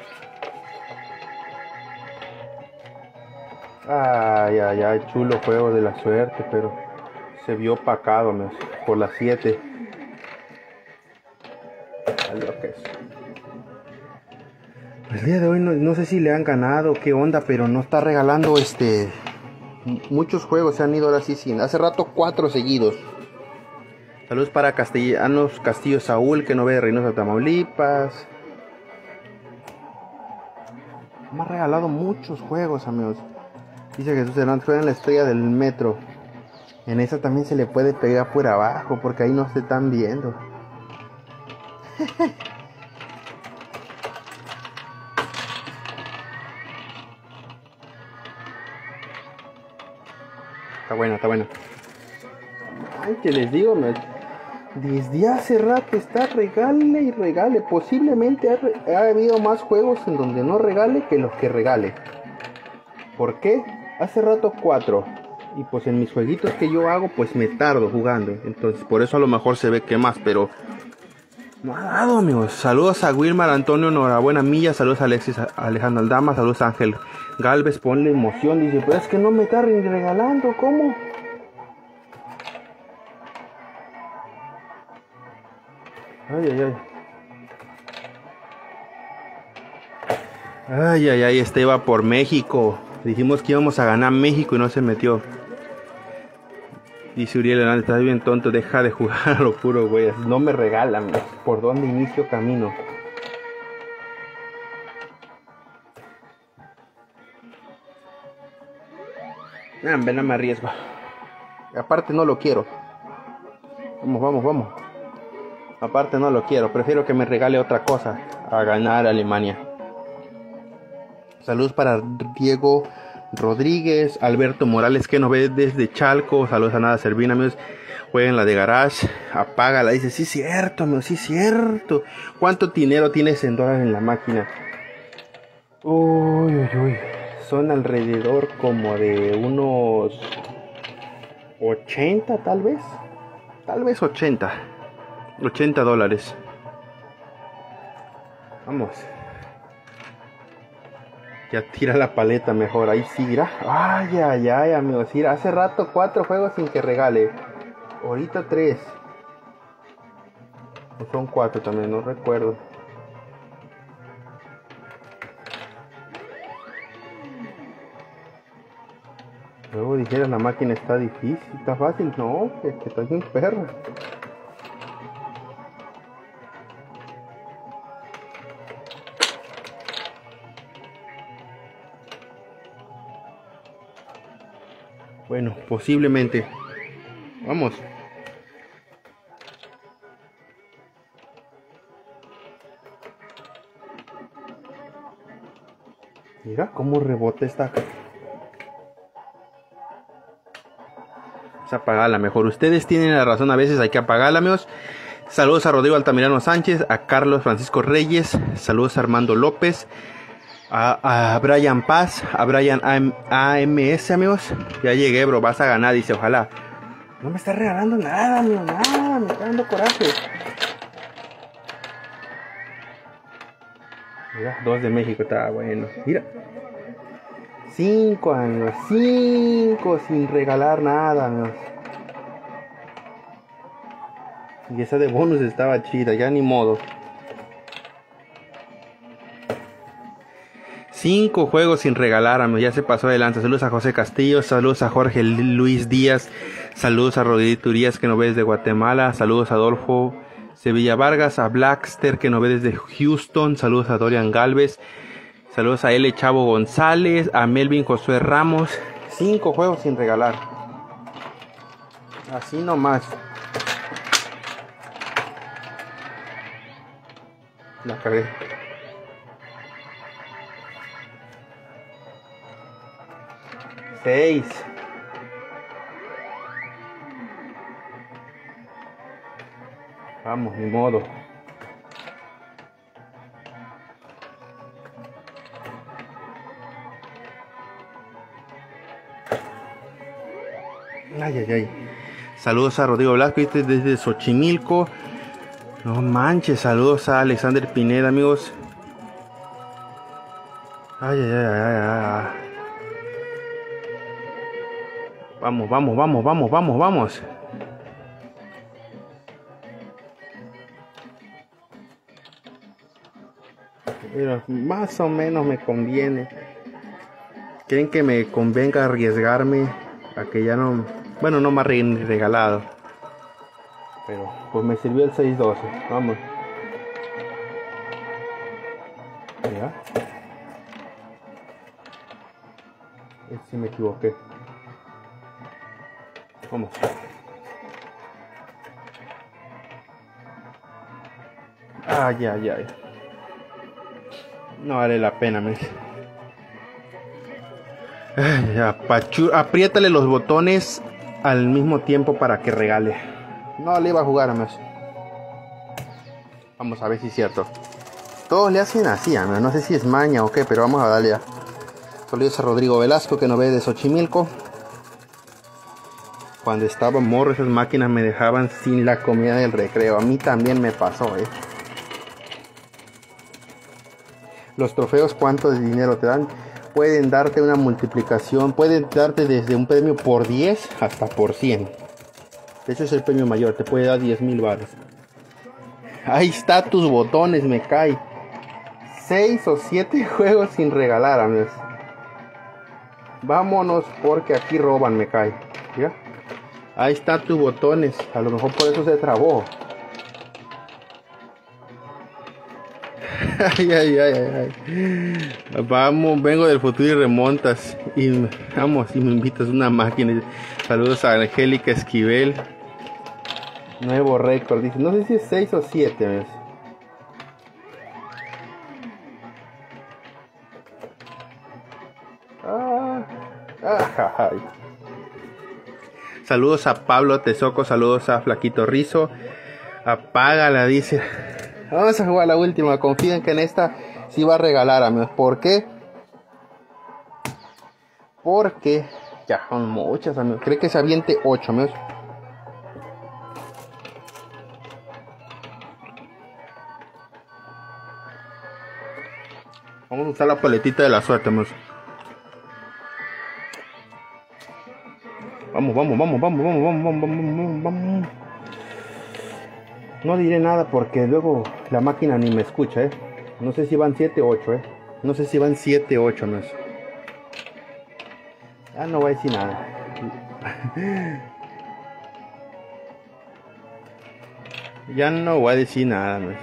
Ay, ay, ay, chulo juego de la suerte, pero se vio opacado, amigos, por las siete. El día de hoy no, no sé si le han ganado, qué onda, pero no está regalando este... Muchos juegos se han ido ahora sí sin. Hace rato cuatro seguidos. Saludos para Castellanos Castillo Saúl, que no ve de Reynosa, Tamaulipas. Me ha regalado muchos juegos, amigos. Dice Jesús Hernández, juega en la estrella del metro. En esa también se le puede pegar por abajo, porque ahí no se están viendo. Está buena, está buena. Ay, que les digo, me... desde hace rato está regale y regale. Posiblemente ha, re... ha habido más juegos en donde no regale que los que regale. ¿Por qué? Hace rato cuatro. Y pues en mis jueguitos que yo hago, pues me tardo jugando. Entonces por eso a lo mejor se ve que más, pero No ha dado, amigos. Saludos a Wilmar Antonio, enhorabuena Milla. Saludos a Alexis Alejandro Aldama. Saludos a Ángel Galvez. Ponle emoción. Dice, pero es que no me está regalando. ¿Cómo? Ay, ay, ay. Ay, ay, ay. Este iba por México. Dijimos que íbamos a ganar México y no se metió. Dice Uriel Hernández, estás bien tonto, deja de jugar a lo puro, güey. No me regalan, ¿por dónde inicio camino? Ah, ven, no me arriesgo. Aparte no lo quiero. Vamos, vamos, vamos. Aparte no lo quiero, prefiero que me regale otra cosa a ganar a Alemania. Saludos para Diego Rodríguez, Alberto Morales que nos ve desde Chalco. Saludos a Nada Servina, amigos. Jueguen la de Garage, apágala. Dice, sí cierto, amigos, sí cierto. ¿Cuánto dinero tienes en dólares en la máquina? Uy, uy, uy. Son alrededor como de unos ochenta, tal vez. Tal vez ochenta. ochenta dólares. Vamos. Ya tira la paleta mejor, ahí sí, mira. Ay, ay, ay, amigos, mira, hace rato cuatro juegos sin que regale. Ahorita tres. O son cuatro también, no recuerdo. Luego dijeras la máquina está difícil, está fácil, no, que, que estoy un perro. Bueno, posiblemente. Vamos. Mira cómo rebota esta. Vamos a apagarla mejor. Ustedes tienen la razón, a veces hay que apagarla, amigos. Saludos a Rodrigo Altamirano Sánchez, a Carlos Francisco Reyes, saludos a Armando López, a, a Brian Paz, a Brian A M S, amigos. Ya llegué, bro, vas a ganar, dice, ojalá. No me está regalando nada, amigo, nada, me está dando coraje. Mira, dos de México, está bueno. Mira, cinco años, cinco sin regalar nada, amigos. Y esa de bonus estaba chida, ya ni modo. Cinco juegos sin regalar, amigos. Ya se pasó de lanza. Saludos a José Castillo, saludos a Jorge Luis Díaz, saludos a Rodrigo Urias que nos ve desde Guatemala, saludos a Adolfo Sevilla Vargas, a Blackster que nos ve desde Houston, saludos a Dorian Galvez, saludos a L. Chavo González, a Melvin Josué Ramos. Cinco juegos sin regalar. Así nomás. La cagué. Seis. Vamos, ni modo. Ay, ay, ay. Saludos a Rodrigo Blasco desde Xochimilco. No manches, saludos a Alexander Pineda, amigos. Ay, ay, ay, ay, ay, ay. Vamos, vamos, vamos, vamos, vamos, vamos. Pero más o menos me conviene. ¿Creen que me convenga arriesgarme a que ya no... Bueno, no me ha regalado. Pero pues me sirvió el seis doce. Vamos. Ya. Este sí me equivoqué. Vamos. Ay, ay, ay. No vale la pena, me. Ay, ya, pachu... Apriétale los botones al mismo tiempo para que regale. No le iba a jugar, amigos. Vamos a ver si es cierto. Todos le hacen así, amigos. No sé si es maña o qué, pero vamos a darle ya. Saludos a Rodrigo Velasco que nos ve de Xochimilco. Cuando estaba morro, esas máquinas me dejaban sin la comida del recreo. A mí también me pasó, eh. Los trofeos, ¿cuánto de dinero te dan? Pueden darte una multiplicación, pueden darte desde un premio por diez hasta por cien. Ese es el premio mayor, te puede dar diez mil baros. Ahí está tus botones, me cae. seis o siete juegos sin regalar, amigos. Vámonos porque aquí roban, me cae. ¿Ya? Ahí está tus botones. A lo mejor por eso se trabó. Ay, ay, ay, ay. Vamos, vengo del futuro y remontas. Y vamos, y me invitas a una máquina. Saludos a Angélica Esquivel. Nuevo récord. Dice, no sé si es seis o siete, ¿ves? Ah, ah, ay. Saludos a Pablo Tezoco. Saludos a Flaquito Rizo. Apágala, dice. Vamos a jugar la última. Confíen que en esta sí va a regalar, amigos. ¿Por qué? Porque ya son muchas, amigos. Cree que se aviente ocho, amigos. Vamos a usar la paletita de la suerte, amigos. Vamos, vamos, vamos, vamos, vamos, vamos, vamos, vamos, vamos. No diré nada porque luego la máquina ni me escucha, eh. No sé si van siete o ocho, eh. No sé si van siete o ocho, no es. Ya no voy a decir nada. Ya no voy a decir nada, no es.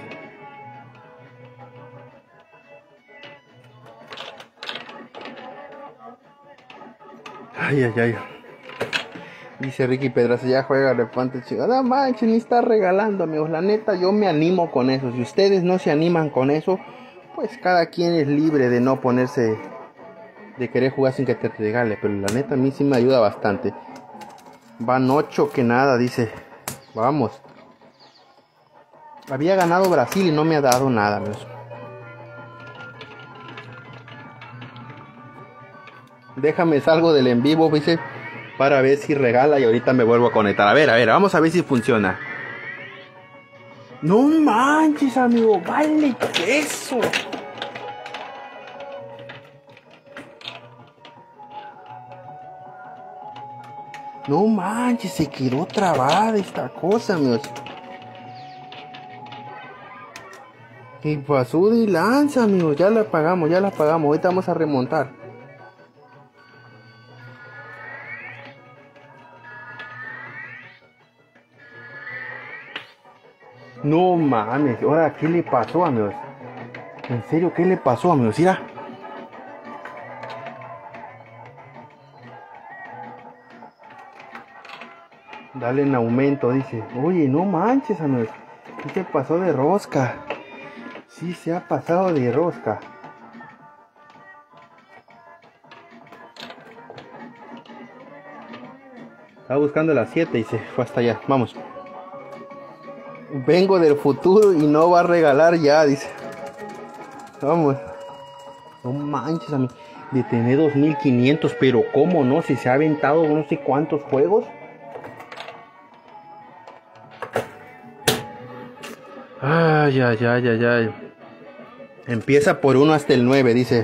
Ay, ay, ay. Dice Ricky Pedraza, ya juega Repante, chicos. No manches, ni está regalando, amigos. La neta, yo me animo con eso. Si ustedes no se animan con eso, pues cada quien es libre de no ponerse, de querer jugar sin que te regale. Pero la neta, a mí sí me ayuda bastante. Van ocho que nada, dice. Vamos. Había ganado Brasil y no me ha dado nada, amigos. Déjame salgo del en vivo, dice, para ver si regala y ahorita me vuelvo a conectar. A ver, a ver, vamos a ver si funciona. No manches, amigo, vale eso. No manches, se quedó trabada esta cosa, amigos. ¿Qué pasó de lanza, amigos? Ya la pagamos, ya la pagamos. Ahorita vamos a remontar. No mames, ahora ¿qué le pasó, amigos? En serio, ¿qué le pasó, amigos? Mira. Dale en aumento, dice. Oye, no manches, amigos. ¿Qué se pasó de rosca? Sí, se ha pasado de rosca. Estaba buscando las siete y se fue hasta allá. Vamos. Vengo del futuro y no va a regalar ya, dice. Vamos. No manches, amigo. De tener dos mil quinientos, pero cómo no, si se ha aventado no sé cuántos juegos. Ay, ay, ay, ay, ay. Empieza por uno hasta el nueve, dice.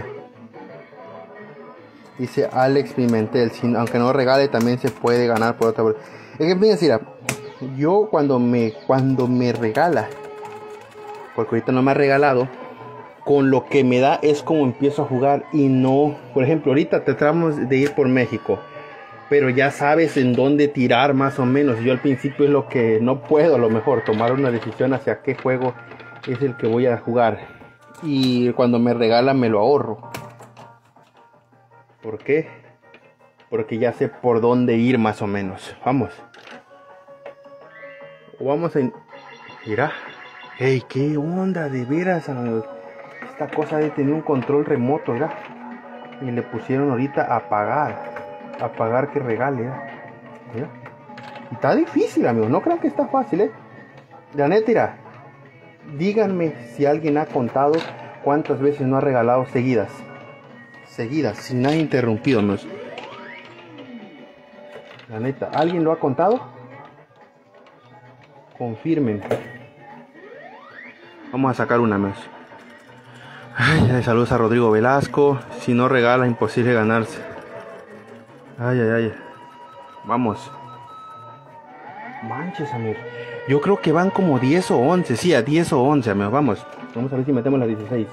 Dice Alex Pimentel. Sin, aunque no regale, también se puede ganar por otra. Es que fíjense, yo cuando me, cuando me regala, porque ahorita no me ha regalado, con lo que me da es como empiezo a jugar y no, por ejemplo, ahorita tratamos de ir por México, pero ya sabes en dónde tirar más o menos. Yo al principio es lo que no puedo, a lo mejor, tomar una decisión hacia qué juego es el que voy a jugar. Y cuando me regala me lo ahorro. ¿Por qué? Porque ya sé por dónde ir más o menos. Vamos. Vamos a... Mira. Hey, qué onda, de veras, amigos. Esta cosa de tener un control remoto, mira. Y le pusieron ahorita a apagar. Apagar que regale, mira. Y está difícil, amigos. No crean que está fácil, eh. La neta, mira. Díganme si alguien ha contado cuántas veces no ha regalado seguidas. Seguidas, sin nada interrumpido, amigos. La neta, ¿alguien lo ha contado? Confirmen. Vamos a sacar una más. Ay, ay, saludos a Rodrigo Velasco. Si no regala, imposible ganarse. Ay, ay, ay. Vamos. Manches, amigos. Yo creo que van como diez o once. Sí, a diez o once, amigos. Vamos. Vamos a ver si metemos las dieciséis.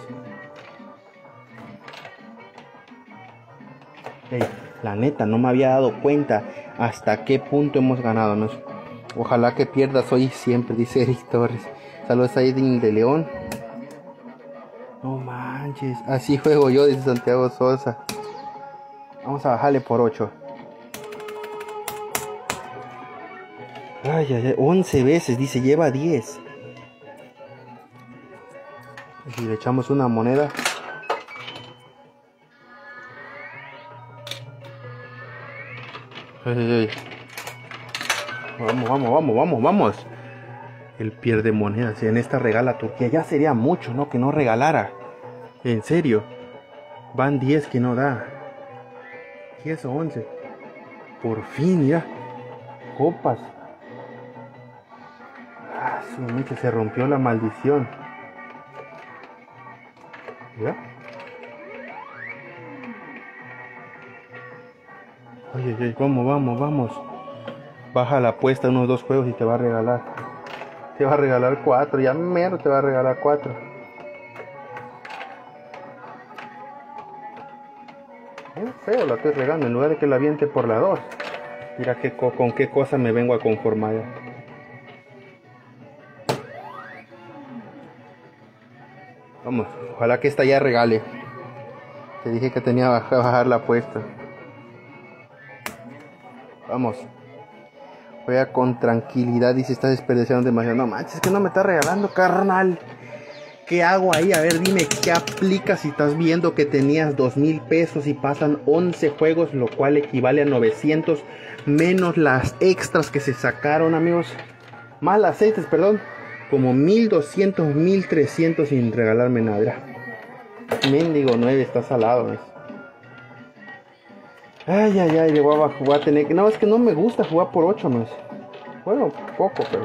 Hey, la neta, no me había dado cuenta hasta qué punto hemos ganado, amigos. Ojalá que pierdas hoy siempre, dice Eric Torres. Saludos a Edwin de León. No manches. Así juego yo, dice Santiago Sosa. Vamos a bajarle por ocho. Ay, ay, ay, once veces, dice, lleva diez. Y le echamos una moneda. Ay, ay, ay. Vamos, vamos, vamos, vamos, vamos. Él pierde monedas. En esta regala Turquía. Ya sería mucho, ¿no? Que no regalara. En serio. Van diez que no da. diez o once. Por fin, mira. Copas. Ah, su, se rompió la maldición. ¿Ya? Oye, oye, vamos, vamos, vamos. Baja la apuesta unos dos juegos y te va a regalar. Te va a regalar cuatro. Ya mero te va a regalar cuatro. Es feo la estoy regando. En lugar de que la aviente por la dos. Mira que, con qué cosa me vengo a conformar ya. Vamos, ojalá que esta ya regale. Te dije que tenía que bajar la apuesta. Vamos. Juega con tranquilidad y si estás desperdiciando demasiado. No manches, es que no me estás regalando, carnal. ¿Qué hago ahí? A ver, dime, ¿qué aplicas si estás viendo que tenías dos mil pesos y pasan once juegos, lo cual equivale a novecientos, menos las extras que se sacaron, amigos? Más las aceites, perdón. Como mil doscientos, mil trescientos sin regalarme nada. Mendigo nueve, está salado, ¿ves? Ay, ay, ay, le voy a jugar a tener que... No, es que no me gusta jugar por ocho, ¿no? Bueno, poco, pero...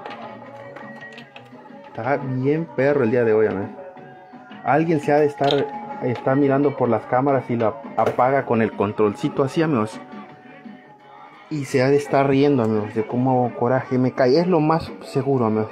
Está bien perro el día de hoy, ¿no? Alguien se ha de estar... Está mirando por las cámaras y lo apaga con el controlcito así, amigos. Y se ha de estar riendo, amigos, de cómo coraje me cae. Es lo más seguro, amigos.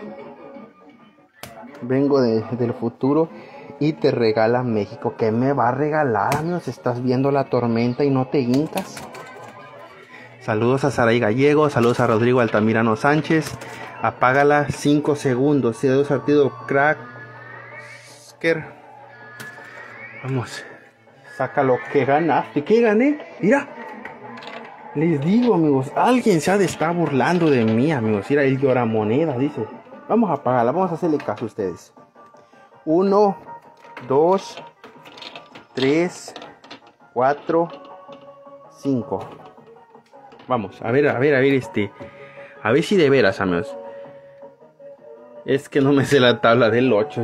Vengo de, del futuro y te regala México. ¿Qué me va a regalar, amigos? Estás viendo la tormenta y no te hincas. Saludos a Saray Gallego, saludos a Rodrigo Altamirano Sánchez. Apágala cinco segundos. C dos partido Cracker. Vamos. Saca lo que ganaste. ¿Qué gané? Mira. Les digo, amigos, alguien se ha de estar burlando de mí, amigos. Mira, el lloramoneda, dice. Vamos a apagarla, vamos a hacerle caso a ustedes. Uno, dos, tres, cuatro, cinco. Vamos, a ver, a ver, a ver este. A ver si de veras, amigos. Es que no me sé la tabla del ocho.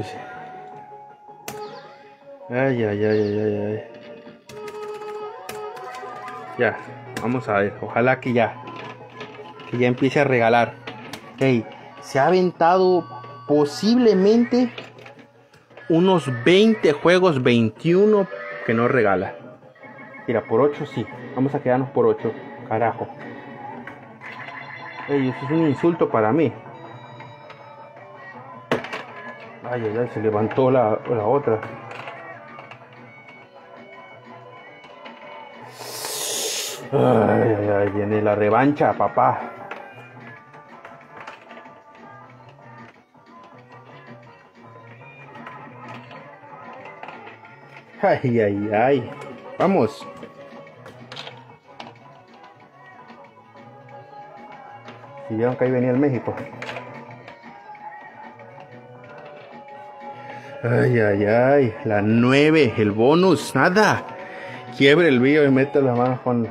Ay, ay, ay, ay, ay, ay. Ya, vamos a ver. Ojalá que ya. Que ya empiece a regalar. Hey, se ha aventado posiblemente unos veinte juegos, veintiuno que no regala. Mira, por ocho sí. Vamos a quedarnos por ocho. Carajo. Ey, eso es un insulto para mí. Ay, ay, ay, se levantó la, la otra. Ay, ay, ay, viene la revancha, papá. Ay, ay, ay. Vamos. Si vieron que ahí venía el México. Ay, ay, ay. La nueve, el bonus, nada. Quiebre el vídeo y mete la mano con...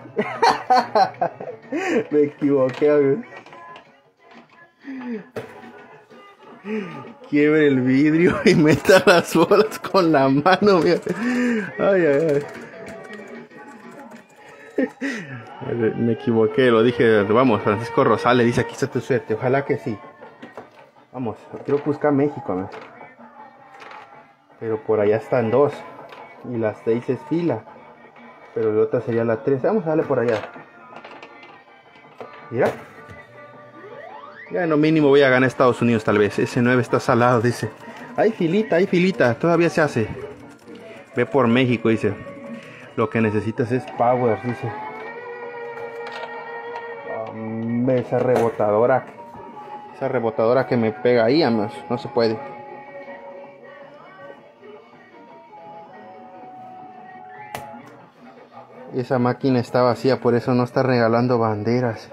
Me equivoqué, amigo. Quiebre el vidrio y meta las bolas con la mano, mira. Ay, ay, ay. Me equivoqué, lo dije. Vamos, Francisco Rosales dice: aquí está tu suerte. Ojalá que sí. Vamos, quiero buscar México, ¿no? Pero por allá están dos. Y las seis es fila. Pero la otra sería la tres. Vamos a darle por allá. Mira. Ya en lo mínimo voy a ganar Estados Unidos tal vez. Ese nueve está salado, dice. Hay filita, hay filita. Todavía se hace. Ve por México, dice. Lo que necesitas es power, dice. Um, esa rebotadora. Esa rebotadora que me pega ahí, amigos. No se puede. Esa máquina está vacía, por eso no está regalando banderas.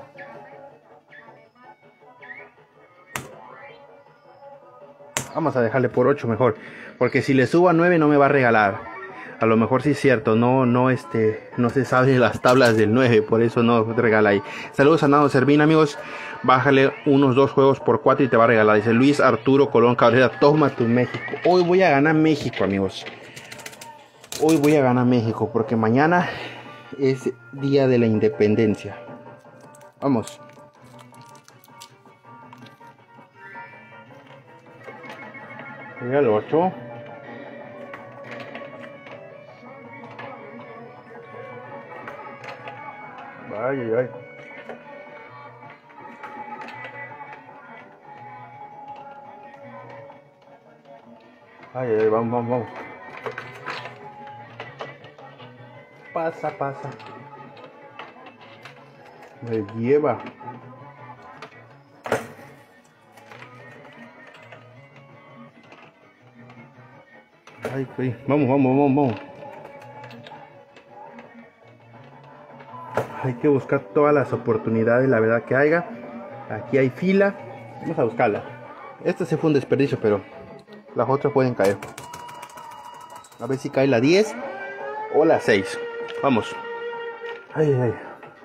Vamos a dejarle por ocho mejor, porque si le subo a nueve no me va a regalar. A lo mejor sí es cierto, no no este no se sabe las tablas del nueve, por eso no regala ahí. Saludos a Nando Servín, amigos. Bájale unos dos juegos por cuatro y te va a regalar. Dice Luis Arturo Colón Cabrera, toma tu México. Hoy voy a ganar México, amigos. Hoy voy a ganar México, porque mañana es día de la independencia. Vamos. Mira el ocho. Ay, ay, ay. Ay, ay, vamos, vamos, vamos. Pasa, pasa. Me lleva. Ay, ay, vamos, vamos, vamos, vamos. Hay que buscar todas las oportunidades, la verdad que haya. Aquí hay fila. Vamos a buscarla. Este se fue un desperdicio, pero las otras pueden caer. A ver si cae la diez o la seis. Vamos. Ay, ay.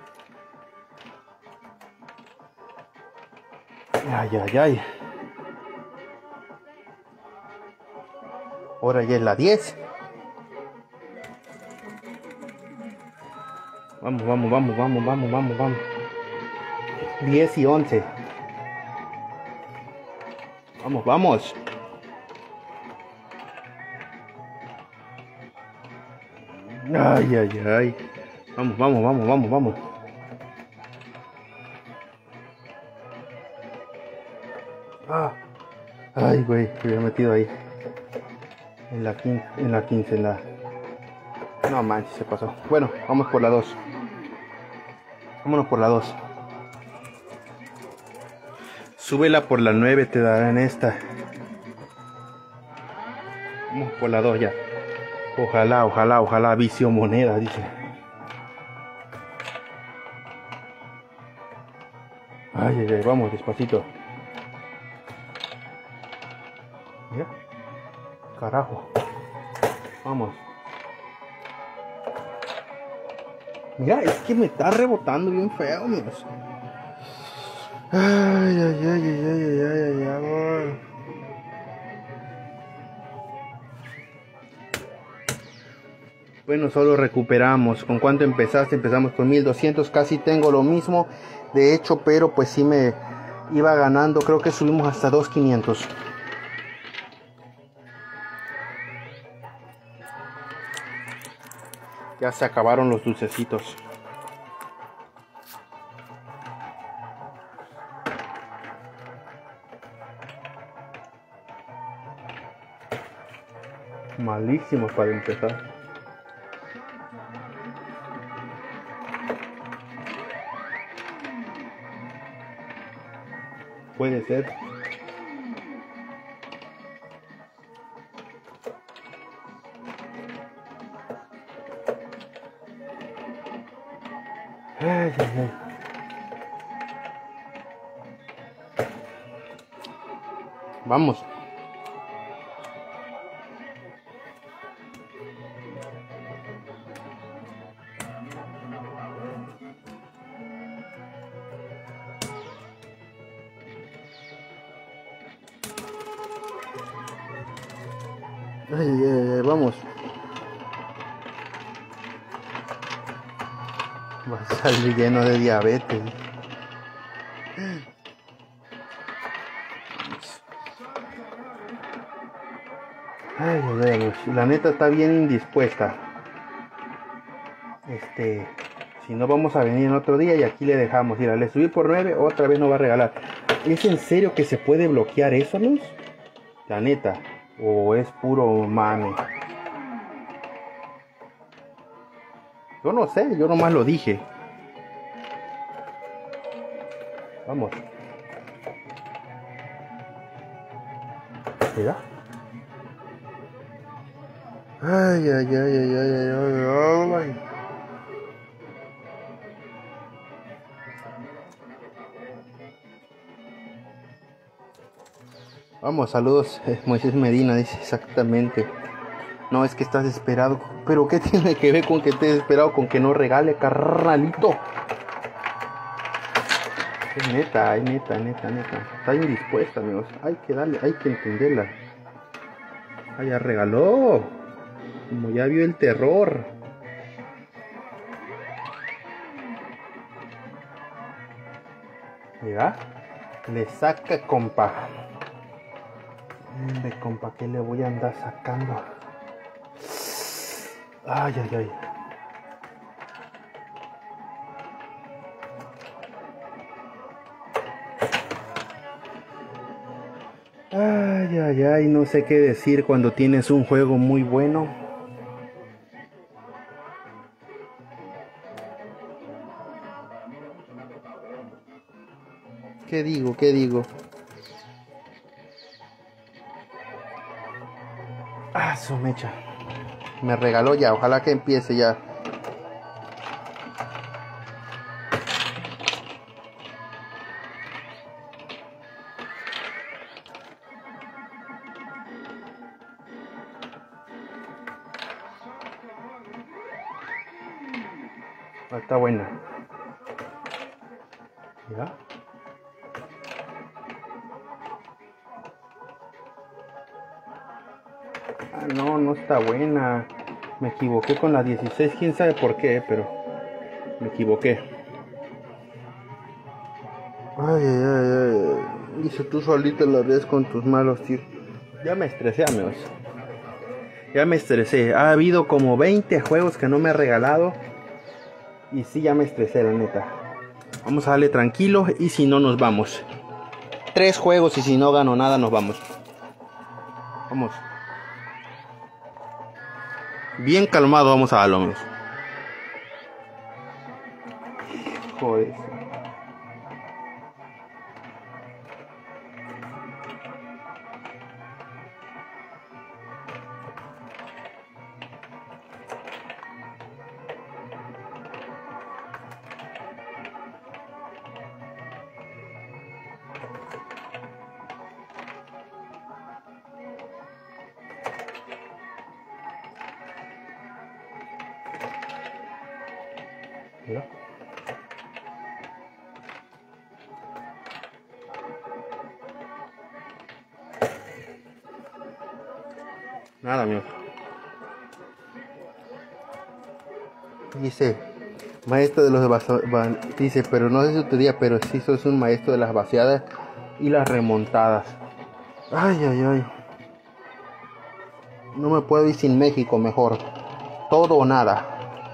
Ay, ay, ay. Ahora ya es la diez. Vamos, vamos, vamos, vamos, vamos, vamos, vamos. diez y once. Vamos, vamos. Ay, ay, ay. Vamos, vamos, vamos, vamos, vamos. Ah. Ay, güey, me había metido ahí. En la quince, en la quince, en la... No manches, se pasó. Bueno, vamos por la dos. Vámonos por la dos. Súbela por la nueve, te darán esta. Vamos por la dos ya. Ojalá, ojalá, ojalá, vicio moneda, dice. Ay, ay, ay, vamos, despacito. Mira. Carajo. Vamos. Mira, es que me está rebotando bien feo, amigos. Ay, ay, ay, ay, ay, ay, ay, ay. Bueno, solo recuperamos. ¿Con cuánto empezaste? Empezamos con mil doscientos. Casi tengo lo mismo. De hecho, pero pues sí me iba ganando. Creo que subimos hasta dos mil quinientos. Ya se acabaron los dulcecitos. Malísimos para empezar. Puede ser. Ay, ay, ay. Vamos. Ay, ay, ay, vamos. Va a salir lleno de diabetes. Ay, ay, ay, la neta está bien indispuesta. Este, si no vamos a venir en otro día y aquí le dejamos. Mira, le subí por nueve, otra vez no va a regalar. ¿Es en serio que se puede bloquear eso, Luz? La neta. O es puro mame. Yo no sé, yo nomás lo dije. Vamos. Mira. Ay, ay, ay, ay, ay, ay, ay, ay. Vamos, saludos. eh, Moisés Medina dice exactamente. No, es que estás desesperado. ¿Pero qué tiene que ver con que estés desesperado? Con que no regale, carnalito. Es neta, es neta, neta, neta. Está indispuesta, amigos. Hay que darle, hay que entenderla. Ah, ya regaló. Como ya vio el terror. Mira. Le saca, compa. De compa, ¿qué le voy a andar sacando? Ay, ay, ay. Ay, ay, ay, no sé qué decir cuando tienes un juego muy bueno. ¿Qué digo? ¿Qué digo? Ah, su mecha. Me regaló ya, ojalá que empiece ya. Ah, está buena. ¿Ya? Ah, no, no está buena. Me equivoqué con la dieciséis, quién sabe por qué, pero me equivoqué. Ay, ay, ay, ay. Dice tú solito la ves con tus malos tíos. Ya me estresé, amigos. Ya me estresé. Ha habido como veinte juegos que no me ha regalado. Y sí, ya me estresé, la neta. Vamos a darle tranquilo y si no nos vamos. Tres juegos y si no gano nada nos vamos. Vamos. Bien calmado vamos a darlo, amigos. Joder. Mira. Nada, amigos. Dice, maestro de los vaciadas. Dice, pero no sé su teoría, pero sí sos un maestro de las vaciadas y las remontadas. Ay, ay, ay. No me puedo ir sin México, mejor. Todo o nada.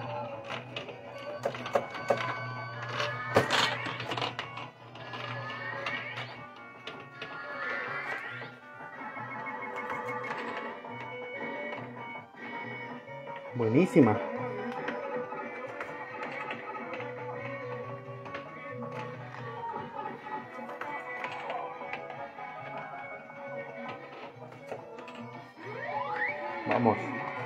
Buenísima. Vamos.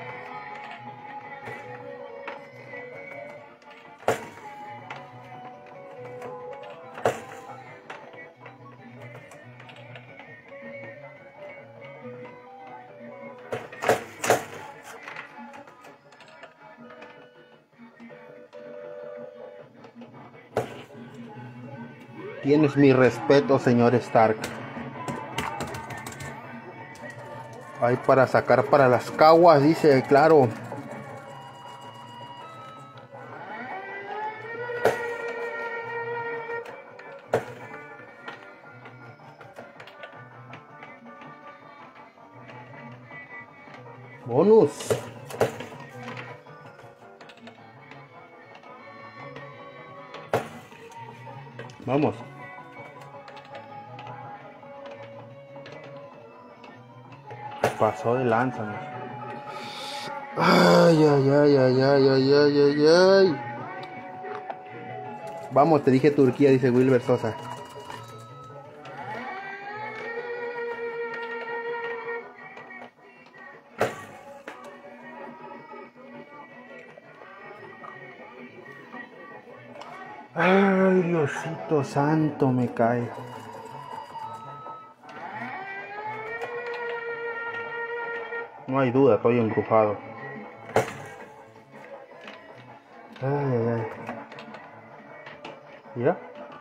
Tienes mi respeto, señor Stark. Hay para sacar para las caguas, dice, claro. Bonus. Vamos. Pasó de lanza, ¿no? Ay, ay, ay, ay, ay, ay, ay, ay, ay. Vamos, te dije Turquía, dice Wilber Sosa. Ay, Diosito santo, me cae. No hay duda, estoy embrujado. Ay, ay, ay. ¿Ya?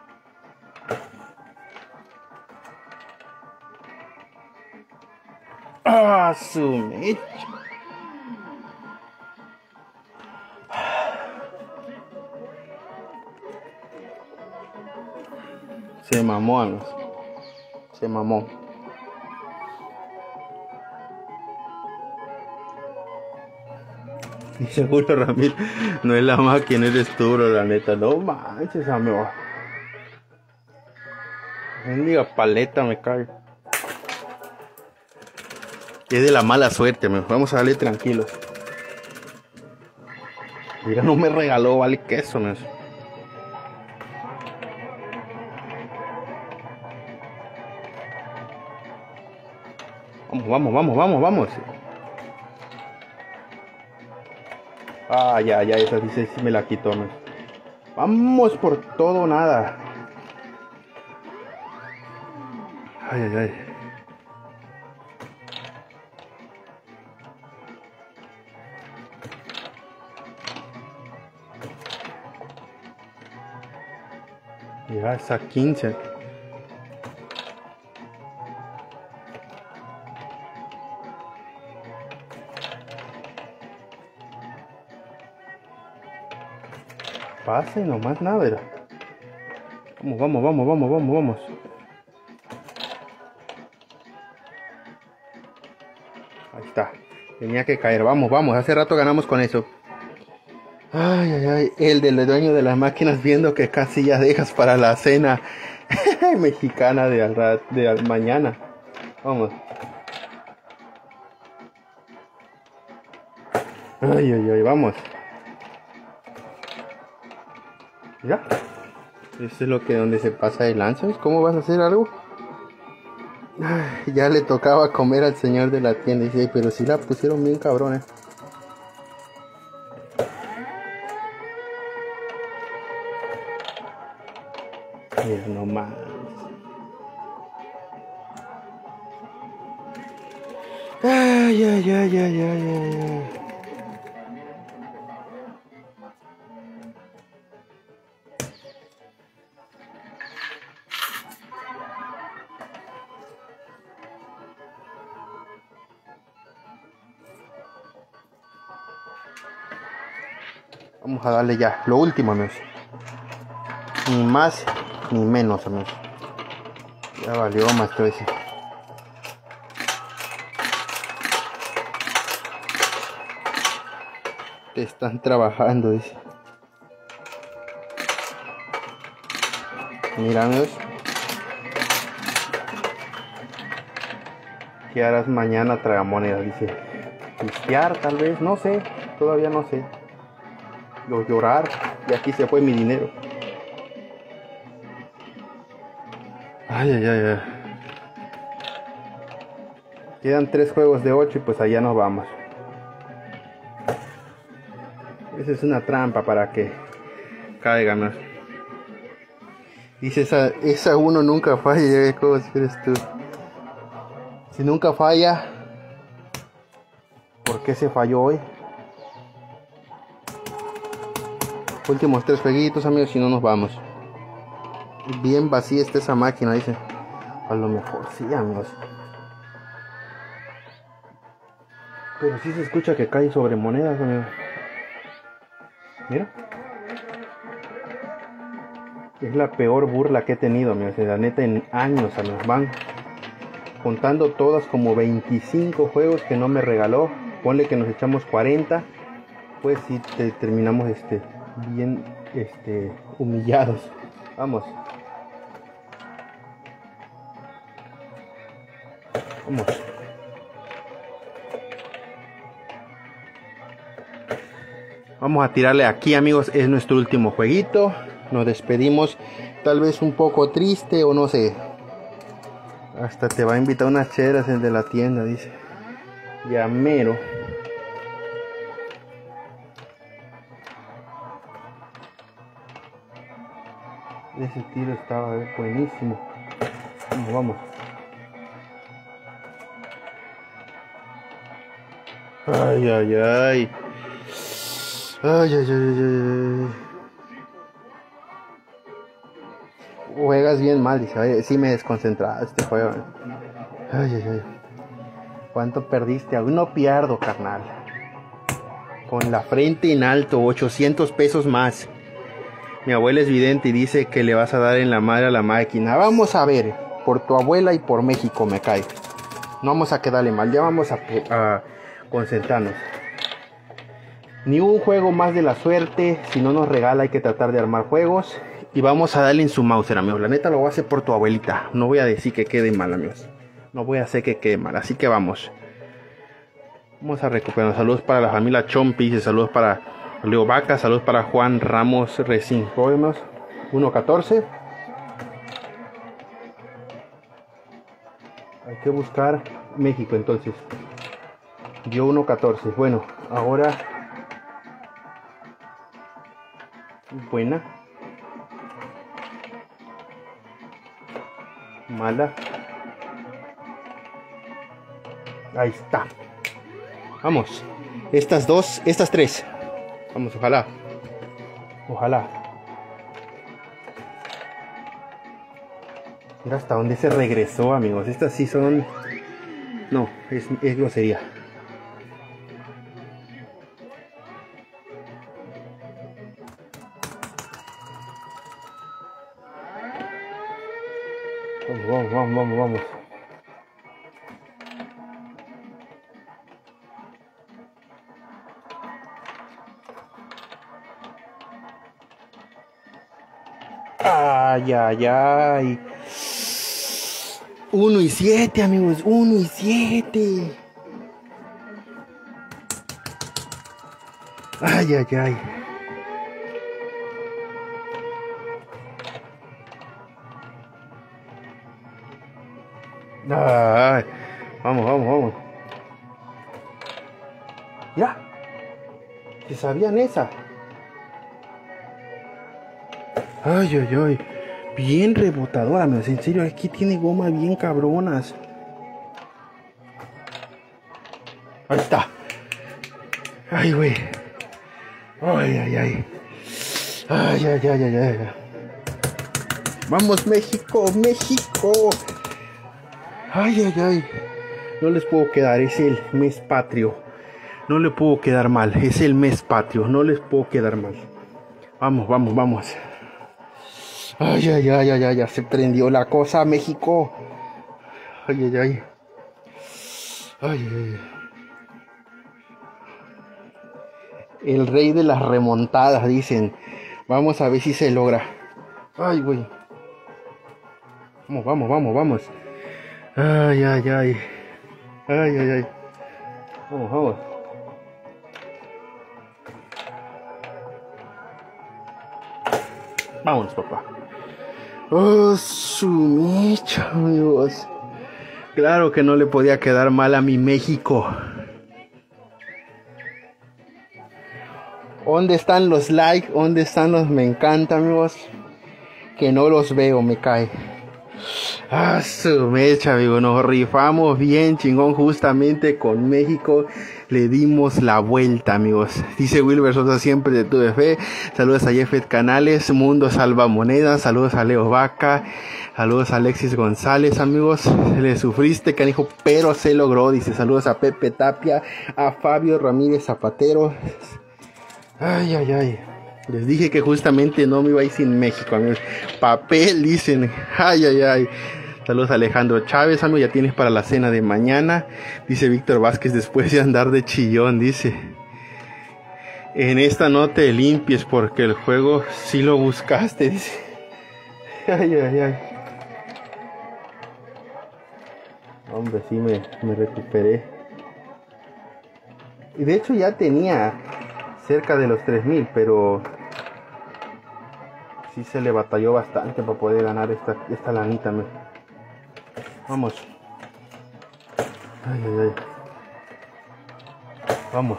¡Ah, su mecha! Se mamó, amigos. Se mamó. Y seguro, Ramiro, no es la máquina, eres tú, bro, la neta. No manches, amigo. Bendiga paleta me cae. Es de la mala suerte, amigo. Vamos a darle tranquilos. Mira, no me regaló, vale queso, amigo. Vamos, vamos, vamos, vamos, vamos. Ah, ya, ya, esa dice sí me la quitó, ¿no? Vamos por todo o nada. Ay, ay, ay. Mira esa quince. Pase nomás nada, era. Vamos, vamos, vamos, vamos, vamos, vamos. Ahí está. Tenía que caer. Vamos, vamos. Hace rato ganamos con eso. Ay, ay, ay. El del dueño de las máquinas viendo que casi ya dejas para la cena mexicana de al, rat, de al mañana. Vamos. Ay, ay, ay. Vamos. Ya. Eso es lo que donde se pasa de lanza. ¿Cómo vas a hacer algo? Ay, ya le tocaba comer al señor de la tienda. Dice, pero si la pusieron bien cabrones. Mira nomás. Ay, ay, ay, ay, ay, ay. Vamos a darle ya, lo último, amigos. Ni más ni menos, amigos. Ya valió más todo ese. Te están trabajando, dice. Mira, amigos. ¿Qué harás mañana, tragamonedas? Dice. Pistear, tal vez, no sé. Todavía no sé. Lo llorar, y aquí se fue mi dinero. Ay, ay, ay, ay. Quedan tres juegos de ocho y pues allá nos vamos. Esa es una trampa para que caigan, ¿no? Dice esa, esa uno nunca falla. ¿Cómo eres tú? Si nunca falla, ¿por qué se falló hoy? Últimos tres jueguitos, amigos, si no nos vamos. Bien vacía está esa máquina, dice. A lo mejor sí, amigos. Pero sí se escucha que cae sobre monedas, amigos. Mira. Es la peor burla que he tenido, amigos. La neta, en años, amigos. Van contando todas como veinticinco juegos que no me regaló ponle que nos echamos cuarenta, pues sí te, terminamos este, bien este, humillados. Vamos. Vamos. Vamos a tirarle aquí, amigos. Es nuestro último jueguito. Nos despedimos. Tal vez un poco triste o no sé. Hasta te va a invitar unas chelas el de la tienda, dice. Ya mero. Ese tiro estaba buenísimo. Vamos, vamos. Ay, ay, ay. Ay, ay, ay, ay. Juegas bien mal, dice. Ay, sí me desconcentraste este juego. Ay, ay, ay. ¿Cuánto perdiste? Aún no pierdo, carnal. Con la frente en alto, ochocientos pesos más. Mi abuela es vidente y dice que le vas a dar en la madre a la máquina. Vamos a ver. Por tu abuela y por México me cae. No vamos a quedarle mal. Ya vamos a, a concentrarnos. Ni un juego más de la suerte. Si no nos regala hay que tratar de armar juegos. Y vamos a darle en su Mauser, amigos. La neta lo voy a hacer por tu abuelita. No voy a decir que quede mal, amigos. No voy a hacer que quede mal. Así que vamos. Vamos a recuperar. Saludos para la familia Chompis. Saludos para Leo Vaca. Saludos para Juan Ramos Recín. Podemos. uno catorce. Hay que buscar México entonces. Dio uno catorce. Bueno, ahora. Buena. Mala. Ahí está. Vamos. Estas dos, estas tres. Vamos, ojalá. Ojalá. Mira hasta dónde se regresó, amigos. Estas sí son... No, es, es grosería. Vamos, vamos, vamos, vamos, vamos. Ay, ay, ay. uno y siete, amigos. uno y siete. Ay, ay, ay. Ay, vamos, vamos, vamos. Ya. ¿Se sabían esa? Ay, ay, ay. Bien rebotadora, amigos. En serio, aquí tiene goma bien cabronas. Ahí está. Ay, güey. Ay, ay, ay. Ay, ay, ay, ay, ay. Vamos, México, México. Ay, ay, ay. No les puedo quedar. Es el mes patrio. No le puedo quedar mal. Es el mes patrio. No les puedo quedar mal. Vamos, vamos, vamos. Ay, ay, ay, ay, ay. Ya se prendió la cosa, México. Ay, ay, ay. Ay, ay. El rey de las remontadas, dicen. Vamos a ver si se logra. Ay, güey. Vamos, vamos, vamos, vamos. Ay, ay, ay. Ay, ay, ay. Vamos, vamos. Vámonos, papá. Oh, su mecha, amigos. Claro que no le podía quedar mal a mi México. ¿Dónde están los likes? ¿Dónde están los me encanta, amigos? Que no los veo, me cae. Ah, su mecha, amigo. Nos rifamos bien, chingón. Justamente con México le dimos la vuelta, amigos. Dice Wilber Sosa, siempre te tuve fe. Saludos a Jeffet Canales, Mundo Salva Monedas. Saludos a Leo Vaca. Saludos a Alexis González, amigos. Le sufriste, canijo, pero se logró. Dice saludos a Pepe Tapia, a Fabio Ramírez Zapatero. Ay, ay, ay. Les dije que justamente no me iba a ir sin México, amigos. Papel, dicen. Ay, ay, ay. Saludos a Alejandro Chávez, amigo, ya tienes para la cena de mañana. Dice Víctor Vázquez, después de andar de chillón, dice. En esta no te limpies porque el juego sí lo buscaste, dice. Ay, ay, ay. Hombre, sí me, me recuperé. Y de hecho ya tenía cerca de los tres mil, pero sí se le batalló bastante para poder ganar esta, esta lanita. Me... Vamos. Ay, ay, ay. Vamos.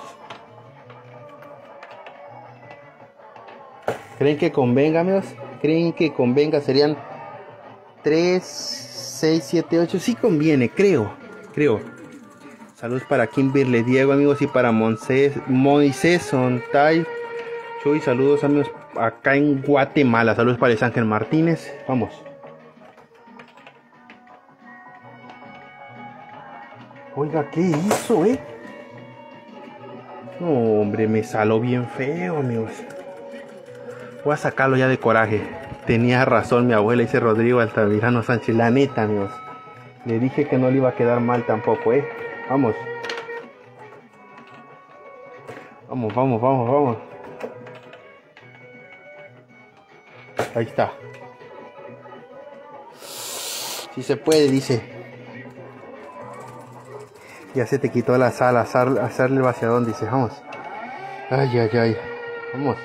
¿Creen que convenga, amigos? ¿Creen que convenga? Serían tres, seis, siete, ocho. Sí conviene, creo. Creo. Saludos para Kimberly Diego, amigos. Y para Moisés, Moisés Sontay. Chuy, saludos, amigos. Acá en Guatemala. Saludos para Ángel Martínez. Vamos. Oiga, ¿qué hizo, eh? No, hombre, me salió bien feo, amigos. Voy a sacarlo ya de coraje. Tenía razón mi abuela, dice Rodrigo Altamirano Sánchez. La neta, amigos. Le dije que no le iba a quedar mal tampoco, eh. Vamos. Vamos, vamos, vamos, vamos. Ahí está. Si se puede, dice. Ya se te quitó la sal, hacer, hacerle el vaciadón, dice. Vamos. Ay, ay, ay. Vamos.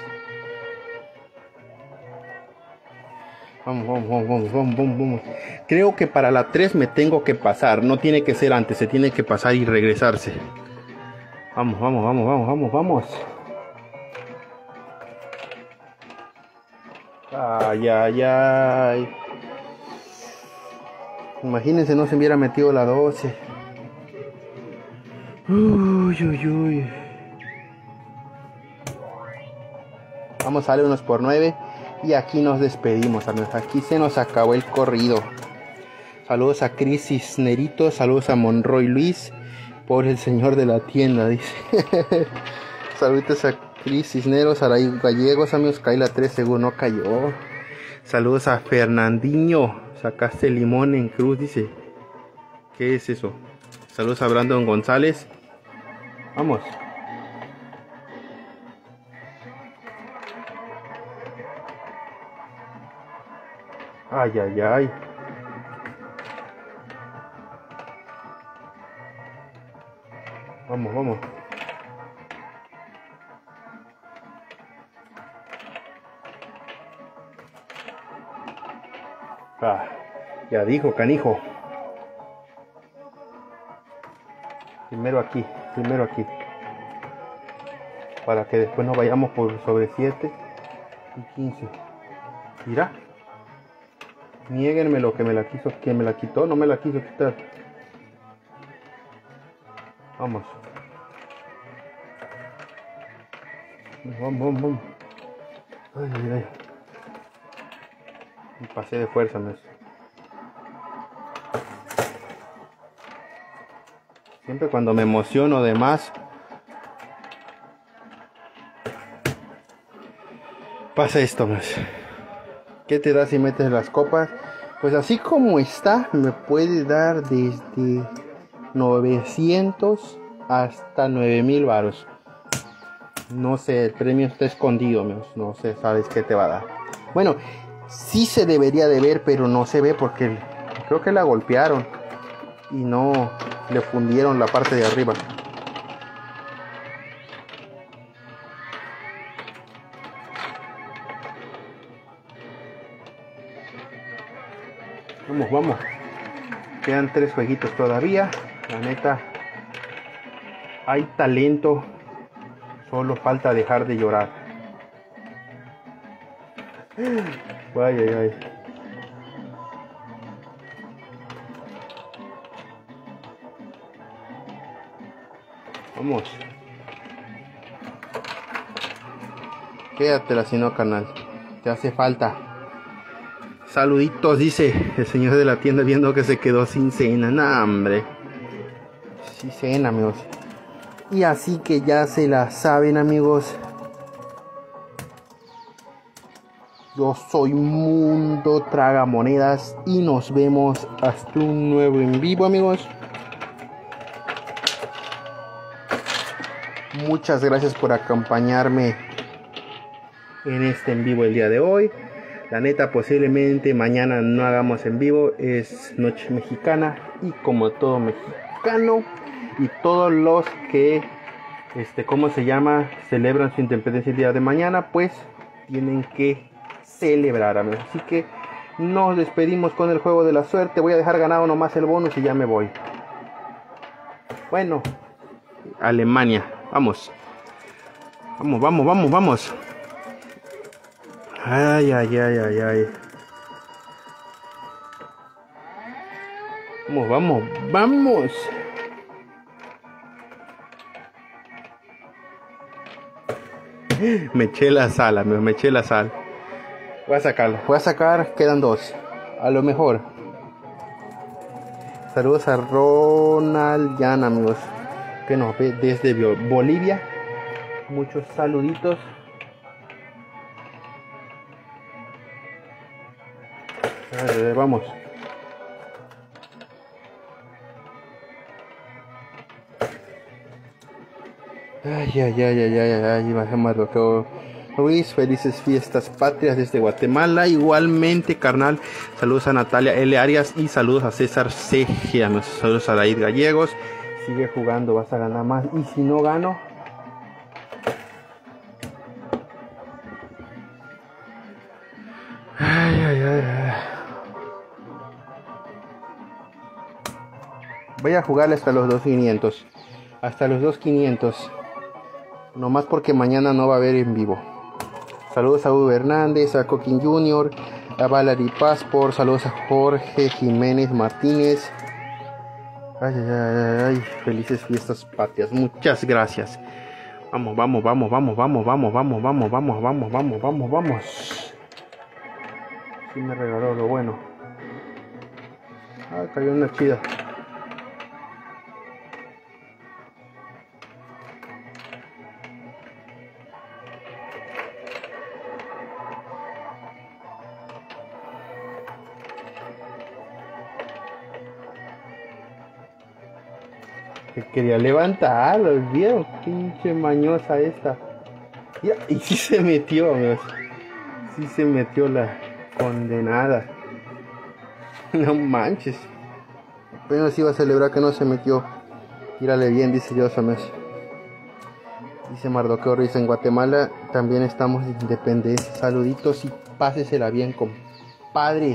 Vamos, vamos, vamos, vamos, vamos, vamos, vamos. Creo que para la tres me tengo que pasar. No tiene que ser antes, se tiene que pasar y regresarse. Vamos, vamos, vamos, vamos, vamos, vamos. Ay, ay, ay. Imagínense, no se hubiera metido la doce. Uy, uy, uy. Vamos a darle unos por nueve. Y aquí nos despedimos, amigos. Aquí se nos acabó el corrido. Saludos a Cris Cisnerito. Saludos a Monroy Luis. Por el señor de la tienda, dice. Saludos a Cris Cisneros, a la Gallegos, amigos. Kaila tres seguro no cayó. Saludos a Fernandinho. Sacaste limón en cruz, dice. ¿Qué es eso? Saludos a Brandon González. Vamos. Ay, ay, ay. Vamos, vamos. Ah, ya dijo, canijo. Primero aquí, primero aquí. Para que después no vayamos por sobre siete y quince. Mira. Niéguenme lo que me la quiso, que me la quitó, no me la quiso quitar. Vamos. Vamos, vamos, vamos. Ay, ay, ay. Me pasé de fuerza, mes. Siempre cuando me emociono de más, pasa esto, mes. ¿Qué te da si metes las copas? Pues así como está, me puede dar desde novecientos hasta nueve mil varos. No sé, el premio está escondido, amigos. No sé, sabes qué te va a dar. Bueno, sí se debería de ver, pero no se ve porque creo que la golpearon y no le fundieron la parte de arriba. Vamos, vamos. Quedan tres jueguitos todavía. La neta, hay talento. Solo falta dejar de llorar. Ay, ay, ay. Vamos. Quédatela si no, carnal. Te hace falta. Saluditos, dice el señor de la tienda viendo que se quedó sin cena. Nah, hombre. Sí cena, amigos. Y así que ya se la saben, amigos. Yo soy Mundo Tragamonedas y nos vemos hasta un nuevo en vivo, amigos. Muchas gracias por acompañarme en este en vivo el día de hoy. La neta, posiblemente mañana no hagamos en vivo, es noche mexicana y como todo mexicano y todos los que, este, ¿cómo se llama? Celebran su independencia el día de mañana, pues tienen que celebrar, amigos. Así que nos despedimos con el juego de la suerte. Voy a dejar ganado nomás el bonus y ya me voy. Bueno, Alemania, vamos. Vamos, vamos, vamos, vamos. Ay, ay, ay, ay, ay. Vamos, vamos, vamos. Me eché la sal, amigo, me eché la sal. Voy a sacarlo, voy a sacar, quedan dos. A lo mejor. Saludos a Ronald Yan, amigos, que nos ve desde Bolivia. Muchos saluditos. A ver, vamos. Ay, ay, ay, ay, ay, ay, ay, Luis, felices fiestas patrias desde Guatemala. Igualmente, carnal. Saludos a Natalia L. Arias y saludos a César C G. Saludos a David Gallegos. Sigue jugando, vas a ganar más. Y si no gano, ay, ay, ay, ay. Voy a jugarle hasta los dos quinientos. Hasta los dos quinientos. Nomás porque mañana no va a haber en vivo. Saludos a Hugo Hernández, a Coquín junior, a Valerie Passport. Saludos a Jorge Jiménez Martínez. Ay, ay, ay, ay. Felices fiestas patrias. Muchas gracias. Vamos, vamos, vamos, vamos, vamos, vamos, vamos, vamos, vamos, vamos, vamos, vamos, vamos. Sí me regaló lo bueno. Ah, cayó una chida. Que quería levantar, los vieron, pinche mañosa esta. Ya, y sí se metió, amigos. Sí se metió la condenada. No manches. Apenas iba a celebrar que no se metió. Tírale bien, dice Dios, amigos. Dice Mardoqueo Ruiz, en Guatemala también estamos de independencia. Saluditos y pásesela bien, compadre.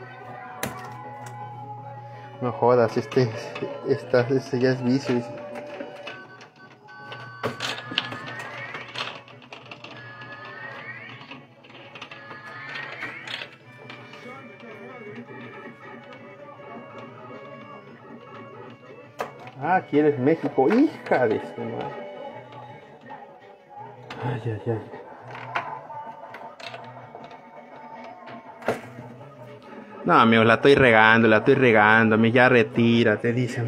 No jodas, este, esta, este ya es vicio. Ah, ¿quieres México? Hija de su madre. Ay, ay, ay. No, amigo, la estoy regando, la estoy regando. A mí ya retírate, dice.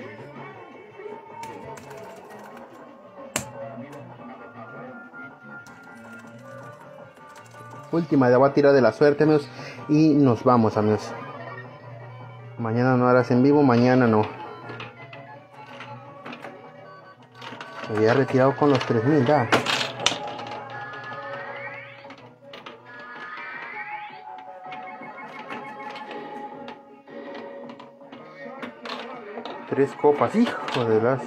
Última, ya voy a tirar de la suerte, amigos. Y nos vamos, amigos. Mañana no harás en vivo, mañana no. Me había retirado con los tres mil, ya. Tres copas, hijo de las.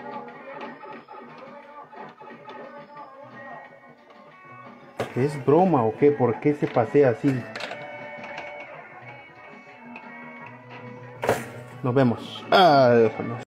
¿Es broma o qué? ¿Por qué se pasea así? Nos vemos. Adiós, amigos.